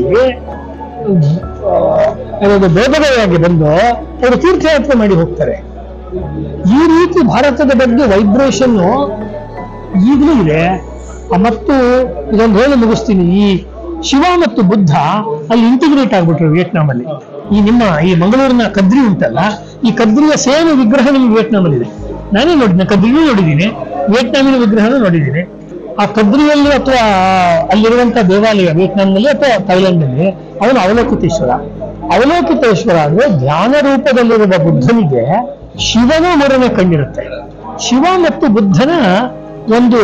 ಬೋಧನೆಯಾಗಿ ಬಂದು ಅವರು ತೀರ್ಥಯಾತ್ರೆ ಮಾಡಿ ಹೋಗ್ತಾರೆ. ಈ ರೀತಿ ಭಾರತದ ಬಗ್ಗೆ ವೈಬ್ರೇಷನ್ ಈಗಲೂ ಇದೆ. ಮತ್ತು ಇದೊಂದು ಹೇಳಿ ಮುಗಿಸ್ತೀನಿ, ಈ ಶಿವ ಮತ್ತು ಬುದ್ಧ ಅಲ್ಲಿ ಇಂಟಿಗ್ರೇಟ್ ಆಗ್ಬಿಟ್ರು ವಿಯೆಟ್ನಾಂ ಅಲ್ಲಿ. ಈ ಮಂಗಳೂರಿನ ಕದ್ರಿ ಉಂಟಲ್ಲ, ಈ ಕದ್ರಿಯ ಸೇಮ್ ವಿಗ್ರಹ ನಿಮ್ಗೆ ವಿಯೆಟ್ನಾಂ ಅಲ್ಲಿ ಇದೆ. ನಾನೇ ನೋಡಿದ್ದೀನಿ, ಕದ್ರಿನೂ ನೋಡಿದ್ದೀನಿ, ವಿಯೆಟ್ನಾಮಿನ ವಿಗ್ರಹನೂ ನೋಡಿದ್ದೀನಿ. ಆ ಕದ್ರಿಯಲ್ಲಿ ಅಥವಾ ಅಲ್ಲಿರುವಂತಹ ದೇವಾಲಯ ವಿಯೆಟ್ನಾಂನಲ್ಲಿ ಅಥವಾ ಥೈಲ್ಯಾಂಡ್ ನಲ್ಲಿ ಅವನು ಅವಲೋಕಿತೇಶ್ವರ. ಅವಲೋಕಿತೇಶ್ವರ ಅಂದ್ರೆ ಧ್ಯಾನ ರೂಪದಲ್ಲಿರುವ ಬುದ್ಧನಿಗೆ ಶಿವನ ಮೂರನೇ ಕಣ್ಣಿರುತ್ತೆ. ಶಿವ ಮತ್ತು ಬುದ್ಧನ ಒಂದು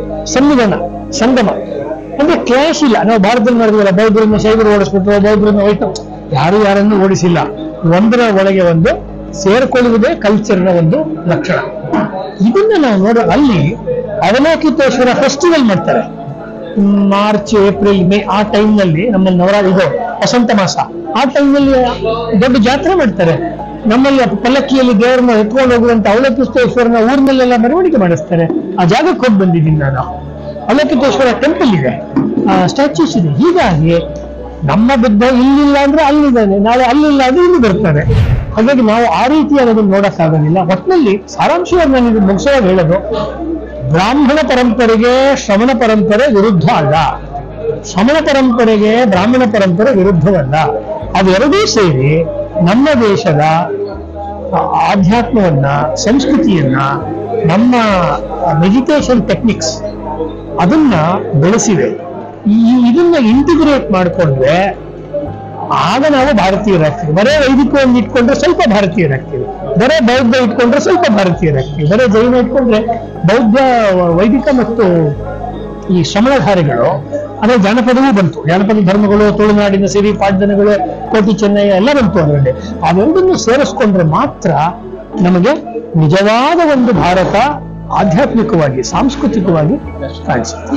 ಸಂಗಮ ಅಂದ್ರೆ ಕ್ಲಾಶ್ ಇಲ್ಲ. ನಾವು ಭಾರತದಲ್ಲಿ ಮಾಡಿದ್ವಲ್ಲ, ಬೌದ್ಧರನ್ನು ಶೈವರು ಓಡಿಸ್ಬಿಟ್ರು, ಬೌದ್ಧರನ್ನು ವೈಷ್ಣವ, ಯಾರನ್ನು ಓಡಿಸಿಲ್ಲ. ಒಂದರ ಒಳಗೆ ಒಂದು ಸೇರ್ಕೊಳ್ಳುವುದೇ ಕಲ್ಚರ್ನ ಒಂದು ಲಕ್ಷಣ. ಇದನ್ನ ನಾವು ನೋಡೋ ಅಲ್ಲಿ ಅವಲೋಕಿತೇಶ್ವರ ಫೆಸ್ಟಿವಲ್ ಮಾಡ್ತಾರೆ. ಮಾರ್ಚ್, ಏಪ್ರಿಲ್, ಮೇ ಆ ಟೈಮ್ನಲ್ಲಿ ನಮ್ಮಲ್ಲಿ ಇದು ವಸಂತ ಮಾಸ, ಆ ಟೈಮ್ನಲ್ಲಿ ದೊಡ್ಡ ಜಾತ್ರೆ ಮಾಡ್ತಾರೆ. ನಮ್ಮಲ್ಲಿ ಪಲ್ಲಕ್ಕಿಯಲ್ಲಿ ದೇವರನ್ನ ಎತ್ಕೊಂಡು ಹೋಗುವಂತ ಅವಲೋಕಿತೇಶ್ವರನ ಊರಿನಲ್ಲೆಲ್ಲ ಮೆರವಣಿಗೆ ಮಾಡಿಸ್ತಾರೆ. ಆ ಜಾಗಕ್ಕೆ ಹೋಗಿ ಬಂದಿದ್ದೀನಿ ನಾನು. ಅವಲೋಕಿತೇಶ್ವರ ಟೆಂಪಲ್ ಇದೆ, ಸ್ಟ್ಯಾಚ್ಯೂಸ್ ಇದೆ. ಹೀಗಾಗಿ ನಮ್ಮ ಬುದ್ಧ ಇಲ್ಲಿಲ್ಲ ಅಂದ್ರೆ ಅಲ್ಲಿದ್ದಾನೆ, ನಾಳೆ ಅಲ್ಲಿಲ್ಲ ಅಂದ್ರೆ ಇಲ್ಲಿ ಬರ್ತಾನೆ. ಹಾಗಾಗಿ ನಾವು ಆ ರೀತಿಯಾಗಿ ಅದನ್ನು ನೋಡಕ್ಕಾಗೋದಿಲ್ಲ. ಒಟ್ಟಿನಲ್ಲಿ ಸಾರಾಂಶವಾಗಿ ನಾನು ಇದು ಮುಗಿಸುವಾಗ ಹೇಳೋದು, ಬ್ರಾಹ್ಮಣ ಪರಂಪರೆಗೆ ಶ್ರಮಣ ಪರಂಪರೆ ವಿರುದ್ಧ ಅಲ್ಲ, ಶ್ರಮಣ ಪರಂಪರೆಗೆ ಬ್ರಾಹ್ಮಣ ಪರಂಪರೆ ವಿರುದ್ಧವಲ್ಲ. ಅವೆರಡೂ ಸೇರಿ ನಮ್ಮ ದೇಶದ ಆಧ್ಯಾತ್ಮವನ್ನ, ಸಂಸ್ಕೃತಿಯನ್ನ, ನಮ್ಮ ಮೆಡಿಟೇಷನ್ ಟೆಕ್ನಿಕ್ಸ್ ಅದನ್ನ ಬೆಳೆಸಿವೆ. ಇದನ್ನ ಇಂಟಿಗ್ರೇಟ್ ಮಾಡಿಕೊಂಡ್ರೆ ಆಗ ನಾವು ಭಾರತೀಯರಾಗ್ತೀವಿ. ಬರೇ ವೈದಿಕವನ್ನು ಇಟ್ಕೊಂಡ್ರೆ ಸ್ವಲ್ಪ ಭಾರತೀಯರಾಗ್ತೀವಿ, ಬರೇ ಬೌದ್ಧ ಇಟ್ಕೊಂಡ್ರೆ ಸ್ವಲ್ಪ ಭಾರತೀಯರಾಗ್ತೀವಿ, ಬರೇ ಜೈನ ಇಟ್ಕೊಂಡ್ರೆ ಬೌದ್ಧ, ವೈದಿಕ ಮತ್ತು ಈ ಶ್ರಮಣಧಾರೆಗಳು, ಅದೇ ಜಾನಪದವೂ ಬಂತು. ಜಾನಪದ ಧರ್ಮಗಳು, ತುಳುನಾಡಿನ ಸಿರಿ ಪಾಡ್ದನಗಳು, ಕೋಟಿ ಚೆನ್ನಯ್ಯ ಎಲ್ಲ ಬಂತು ಅದರಲ್ಲಿ. ಅವೆರಡನ್ನು ಸೇರಿಸ್ಕೊಂಡ್ರೆ ಮಾತ್ರ ನಮಗೆ ನಿಜವಾದ ಒಂದು ಭಾರತ ಆಧ್ಯಾತ್ಮಿಕವಾಗಿ, ಸಾಂಸ್ಕೃತಿಕವಾಗಿ ಕಾಣಿಸುತ್ತೆ.